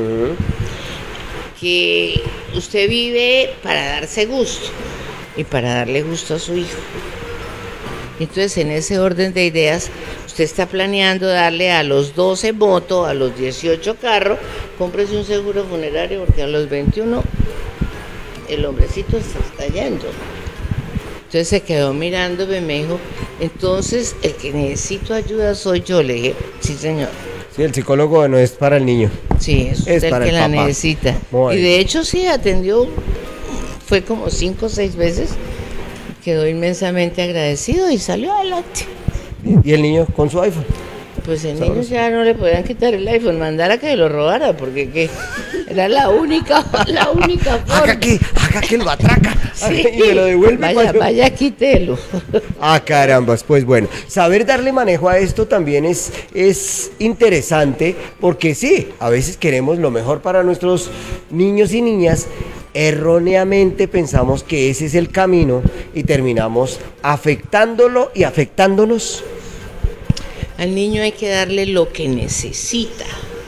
Que usted vive para darse gusto y para darle gusto a su hijo. Entonces, en ese orden de ideas, usted está planeando darle a los 12 moto, a los 18 carro, cómprese un seguro funerario porque a los 21 el hombrecito se está yendo. Entonces se quedó mirándome y me dijo, entonces el que necesito ayuda soy yo. Le dije, sí señor. Sí, el psicólogo no es para el niño. Sí, es el para que el la papá. necesita. Muy Y de hecho sí, atendió, fue como 5 o 6 veces, quedó inmensamente agradecido y salió adelante. ¿Y el niño con su iPhone? Pues el niño ya no le podían quitar el iPhone, mandar a que lo robara, porque ¿qué? Era la única forma. Haga que lo atraca. Sí. Y me lo devuelve. Vaya, quítelo. Ah, carambas, pues bueno, saber darle manejo a esto también es interesante, porque sí, a veces queremos lo mejor para nuestros niños y niñas, erróneamente pensamos que ese es el camino y terminamos afectándolo y afectándonos. Al niño hay que darle lo que necesita,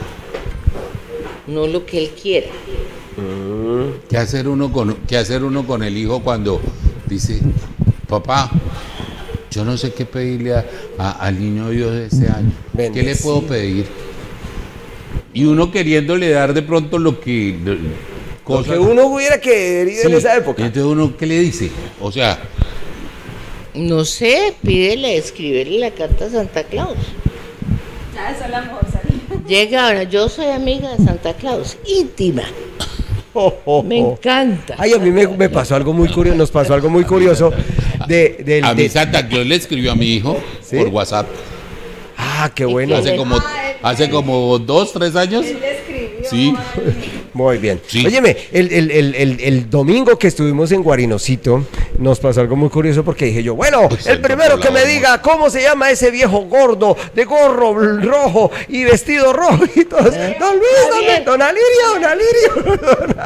no lo que él quiera. ¿Qué hacer uno con el hijo cuando dice, papá, yo no sé qué pedirle al niño Dios de este año? ¿Qué le puedo pedir? Y uno queriéndole dar de pronto lo que uno hubiera querido en esa época. Y entonces uno, ¿qué le dice? O sea, no sé, escríbele la carta a Santa Claus. Ah, esa es la mejor salida. Llega ahora, yo soy amiga de Santa Claus, íntima. Me encanta. Ay, a mí me pasó algo muy curioso, nos pasó algo muy curioso a mí Santa Claus le escribió a mi hijo por WhatsApp. Ah, qué bueno. Hace como 2, 3 años. Él le escribió. Sí. Muy bien. Sí. Óyeme, el domingo que estuvimos en Guarinocito, nos pasó algo muy curioso porque dije yo, bueno, Pues el primero que me diga cómo se llama ese viejo gordo de gorro rojo y vestido rojo y todo. Don Luis, don Alirio.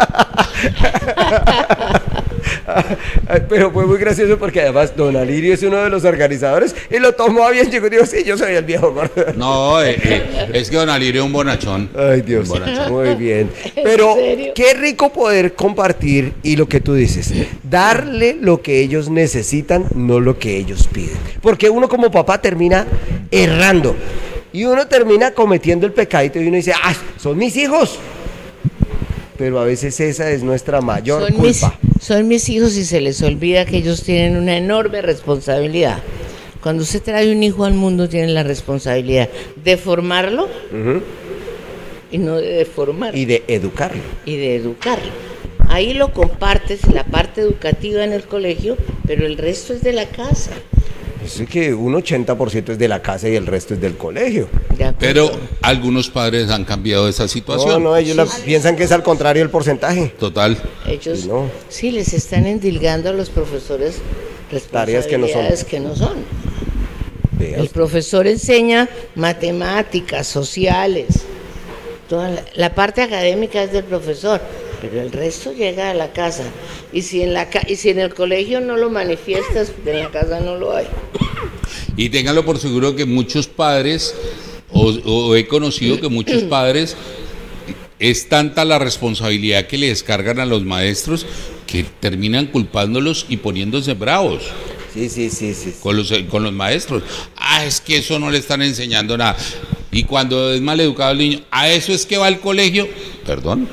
Pero fue muy gracioso porque además don Alirio es uno de los organizadores y lo tomó a bien. Yo digo, sí, yo soy el viejo gordo. No, es que don Alirio es un bonachón. Ay, Dios. Muy bien. Pero qué rico poder compartir y lo que tú dices, darle lo que ellos necesitan, no lo que ellos piden. Porque uno como papá termina errando y uno termina cometiendo el pecadito y uno dice, ¡ay, son mis hijos! Pero a veces esa es nuestra mayor culpa. Son mis hijos y se les olvida que ellos tienen una enorme responsabilidad. Cuando usted trae un hijo al mundo, tiene la responsabilidad de formarlo y no de deformarlo. Y de educarlo. Ahí lo compartes, la parte educativa en el colegio, pero el resto es de la casa. Es que un 80% es de la casa y el resto es del colegio. Pero algunos padres han cambiado esa situación. No, ellos piensan que es al contrario el porcentaje. Total. Ellos sí les están endilgando a los profesores tareas que no son. El profesor enseña matemáticas, sociales, toda la parte académica es del profesor, pero el resto llega a la casa. Y si en el colegio no lo manifiestas, en la casa no lo hay. Y ténganlo por seguro que muchos padres, o he conocido que muchos padres, es tanta la responsabilidad que le descargan a los maestros que terminan culpándolos y poniéndose bravos. Sí. Con los maestros. Es que eso no le están enseñando nada. Y cuando es mal educado el niño, a eso es que va al colegio. Perdón.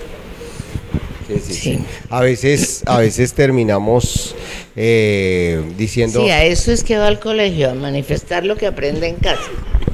Sí. A veces terminamos diciendo... Sí, a eso es que va al colegio, a manifestar lo que aprende en casa.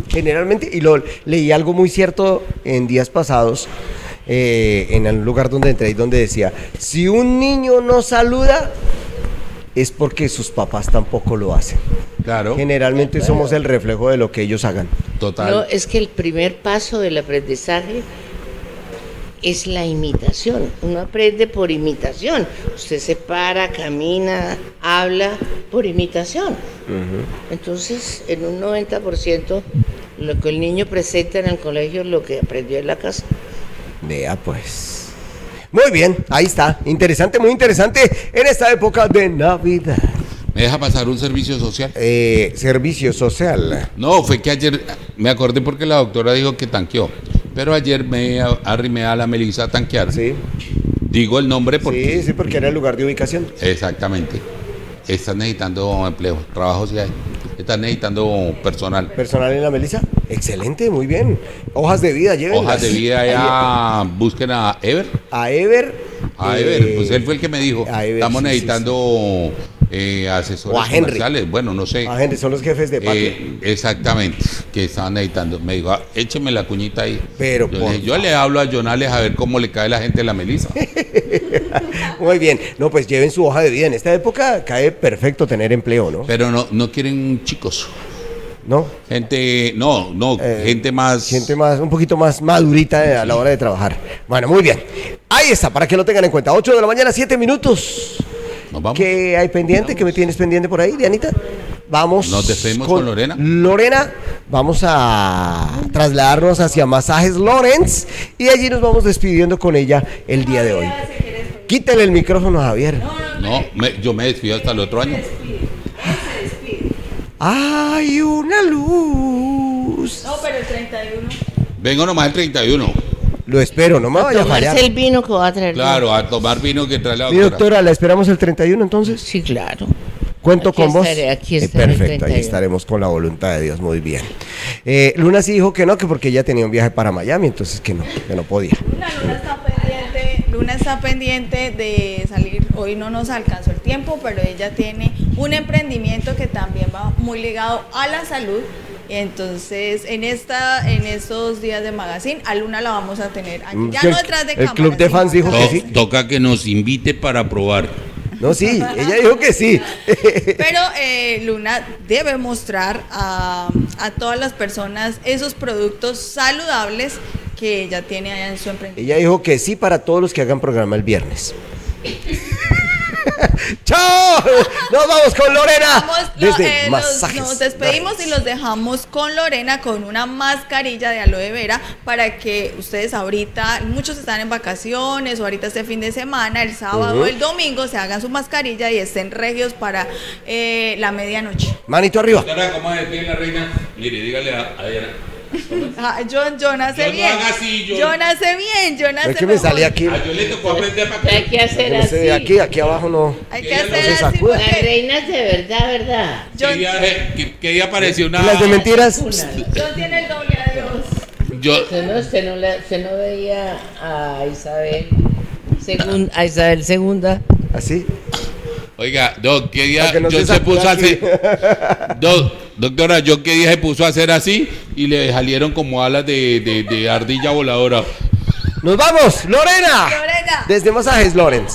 generalmente, y lo leí algo muy cierto en días pasados, en el lugar donde entré y donde decía, si un niño no saluda, es porque sus papás tampoco lo hacen. Claro. Generalmente Claro. somos el reflejo de lo que ellos hagan. Total. No, es que el primer paso del aprendizaje es la imitación. Uno aprende por imitación. Usted se para, camina, habla por imitación. Entonces, en un 90%, lo que el niño presenta en el colegio es lo que aprendió en la casa. Vea pues. Muy bien, ahí está. Interesante, muy interesante en esta época de Navidad. ¿Me deja pasar un servicio social? Servicio social. No, fue que ayer me acordé porque la doctora dijo que tanqueó. Pero ayer me arrimé a la Melissa a tanquear. Sí. Digo el nombre porque... Sí, porque era el lugar de ubicación. Exactamente. Están necesitando empleo, trabajo sí hay. Están necesitando personal. ¿Personal en la Melissa? Excelente, muy bien. Hojas de vida, llévenlas. Hojas de vida ya, busquen a Ever. A Ever. A Ever, pues él fue el que me dijo. Ever, Estamos sí, necesitando asesores O a Henry. comerciales. Bueno, no sé. A Henry, son los jefes de patio. Exactamente, que estaban necesitando. Me dijo, écheme la cuñita ahí. Pero yo le hablo a Jonales a ver cómo le cae la gente en la Melissa. Muy bien. No, pues lleven su hoja de vida. En esta época cae perfecto tener empleo, ¿no? Pero no quieren chicos. ¿No? Gente, gente más... Gente más, un poquito más madurita a la hora de trabajar. Bueno, muy bien. Ahí está, para que lo tengan en cuenta. 8 de la mañana, 7 minutos. Nos vamos. ¿Qué hay pendiente? ¿Qué me tienes pendiente por ahí, Dianita? Vamos. Nos despedimos con Lorena. Lorena, vamos a trasladarnos hacia Masajes Lorenz y allí nos vamos despidiendo con ella el día de hoy. Quítale el micrófono a Javier. No, yo me despido hasta el otro año. Hay una luz. No, pero el 31. Vengo nomás el 31. Lo espero, no me vaya a fallar. Tomarse el vino que va a traer. Claro, a tomar vino que trae la Mi doctora. doctora, ¿la esperamos el 31 entonces? Sí, claro. ¿Cuento Aquí con vos? estaré, aquí estaré el Perfecto, ahí 31. estaremos con la voluntad de Dios, muy bien. Luna sí dijo que no, que porque ella tenía un viaje para Miami, entonces que no podía. Luna está pendiente de salir. Hoy no nos alcanzó el tiempo, pero ella tiene un emprendimiento que también va muy ligado a la salud. Entonces, en estos días de magazine, a Luna la vamos a tener allí. Ya no detrás de cámara. El club de fans dijo que sí. Toca que nos invite para probar. No, sí, ella dijo que sí. Pero Luna debe mostrar a todas las personas esos productos saludables que ella tiene allá en su emprendimiento. Ella dijo que sí para todos los que hagan programa el viernes. ¡Chao! Nos vamos con Lorena. Desde Masajes. Nos despedimos y los dejamos con Lorena con una mascarilla de aloe vera para que ustedes ahorita, muchos están en vacaciones o ahorita este fin de semana, el sábado o el domingo, se hagan su mascarilla y estén regios para la medianoche. Manito arriba. Doctora, ¿cómo se despide la reina? Mire, dígale a Diana. Yo nací bien. Yo nací bien. Es que me salí aquí. Yo le tocó aprender para Hay que hacer así. Aquí abajo no. Hay que hacer así. Las reinas de verdad. ¿Qué día apareció una... ¿Y las de mentiras? John tiene el doble de Dios. Usted no veía a Isabel segunda. ¿Así? Oiga, Doc, ¿qué día no yo se puso a hacer? Doctora, yo qué día se puso a hacer así y le salieron como alas de ardilla voladora. ¡Nos vamos! ¡Lorena! Desde Masajes Lorenz.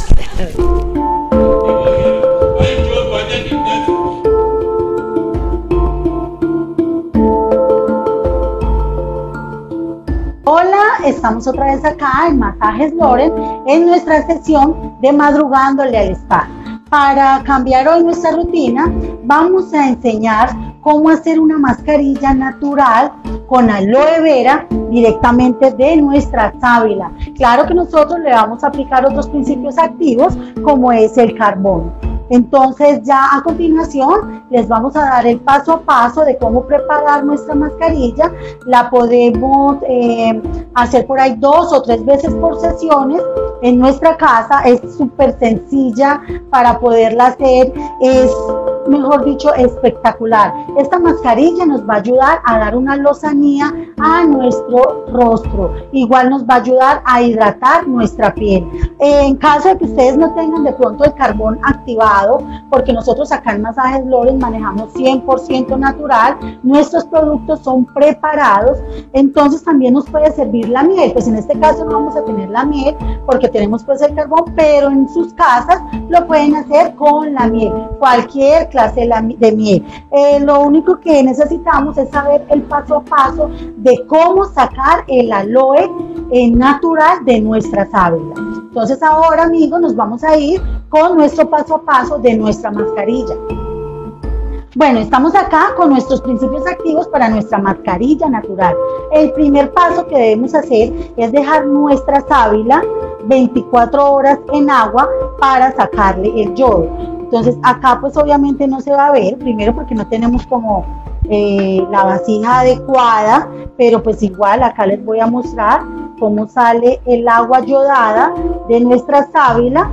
Hola, estamos otra vez acá en Masajes Lorenz en nuestra sesión de Madrugándole al Spa. Para cambiar hoy nuestra rutina, vamos a enseñar cómo hacer una mascarilla natural con aloe vera directamente de nuestra sábila. Claro que nosotros le vamos a aplicar otros principios activos como es el carbón. Entonces ya a continuación les vamos a dar el paso a paso de cómo preparar nuestra mascarilla. La podemos hacer por ahí 2 o 3 veces por sesiones en nuestra casa. Es súper sencilla para poderla hacer. Es mejor dicho, espectacular. Esta mascarilla nos va a ayudar a dar una lozanía a nuestro rostro. Igual nos va a ayudar a hidratar nuestra piel. En caso de que ustedes no tengan de pronto el carbón activado, porque nosotros acá en Masajes Lorenz manejamos 100% natural, nuestros productos son preparados, entonces también nos puede servir la miel. Pues en este caso no vamos a tener la miel porque tenemos pues el carbón, pero en sus casas lo pueden hacer con la miel, cualquier clase de miel. Lo único que necesitamos es saber el paso a paso de cómo sacar el aloe natural de nuestra sábila. Entonces ahora, amigos, nos vamos a ir con nuestro paso a paso de nuestra mascarilla. Bueno, estamos acá con nuestros principios activos para nuestra mascarilla natural. El primer paso que debemos hacer es dejar nuestra sábila 24 horas en agua para sacarle el yodo. Entonces acá pues obviamente no se va a ver, primero porque no tenemos como la vasija adecuada, pero pues igual acá les voy a mostrar cómo sale el agua yodada de nuestra sábila.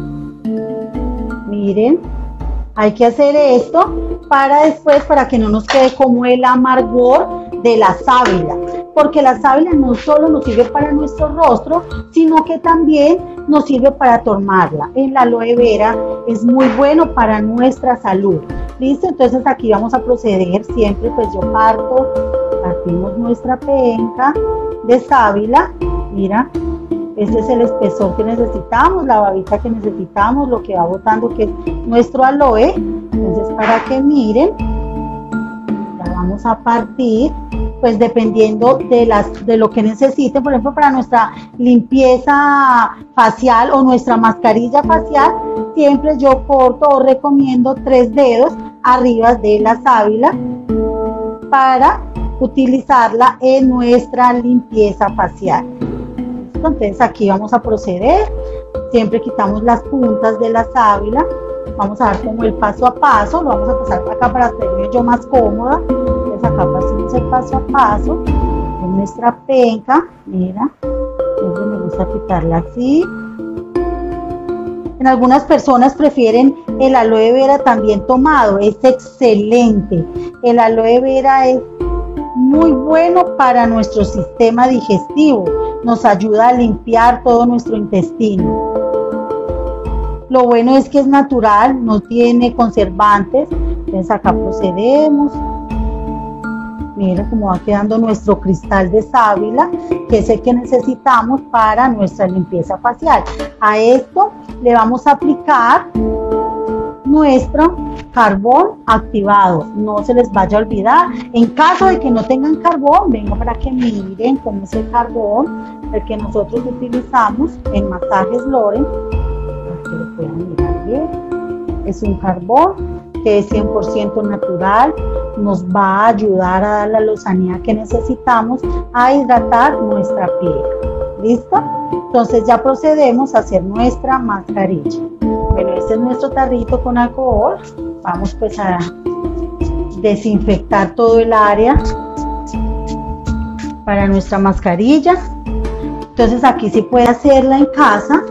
Miren, hay que hacer esto para después, para que no nos quede como el amargor de la sábila, porque la sábila no solo nos sirve para nuestro rostro, sino que también nos sirve para tomarla. El aloe vera es muy bueno para nuestra salud. ¿Listo? Entonces aquí vamos a proceder siempre, pues yo partimos nuestra penca de sábila. Mira, este es el espesor que necesitamos, la babita que necesitamos, lo que va botando que es nuestro aloe. Entonces para que miren, la vamos a partir, pues dependiendo de lo que necesiten. Por ejemplo, para nuestra limpieza facial o nuestra mascarilla facial, siempre yo corto o recomiendo 3 dedos arriba de la sábila para utilizarla en nuestra limpieza facial. Entonces aquí vamos a proceder, siempre quitamos las puntas de la sábila, vamos a dar como el paso a paso, lo vamos a pasar acá para hacerme yo más cómoda. Entonces acá pasamos el paso a paso en nuestra penca, mira, siempre me gusta quitarla así. En algunas personas prefieren el aloe vera también tomado, es excelente. El aloe vera es muy bueno para nuestro sistema digestivo, nos ayuda a limpiar todo nuestro intestino. Lo bueno es que es natural, no tiene conservantes. Entonces acá procedemos. Miren cómo va quedando nuestro cristal de sábila, que es el que necesitamos para nuestra limpieza facial. A esto le vamos a aplicar nuestro carbón activado. No se les vaya a olvidar. En caso de que no tengan carbón, vengo para que miren cómo es el carbón, el que nosotros utilizamos en Masajes Lorenz. Para que lo puedan mirar bien. Es un carbón que es 100% natural, nos va a ayudar a dar la lozanía que necesitamos, a hidratar nuestra piel. ¿Listo? Entonces ya procedemos a hacer nuestra mascarilla. Bueno, este es nuestro tarrito con alcohol. Vamos pues a desinfectar todo el área para nuestra mascarilla. Entonces aquí sí puede hacerla en casa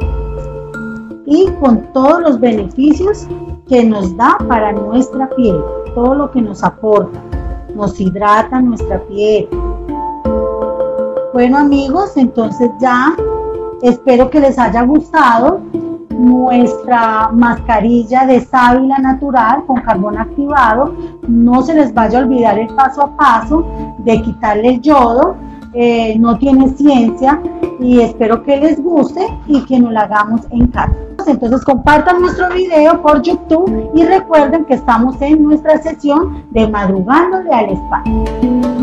y con todos los beneficios que nos da para nuestra piel, todo lo que nos aporta, nos hidrata nuestra piel. Bueno amigos, entonces ya espero que les haya gustado nuestra mascarilla de sábila natural con carbón activado. No se les vaya a olvidar el paso a paso de quitarle el yodo. No tiene ciencia y espero que les guste y que nos la hagamos en casa. Entonces compartan nuestro video por YouTube y recuerden que estamos en nuestra sesión de Madrugándole al Spa.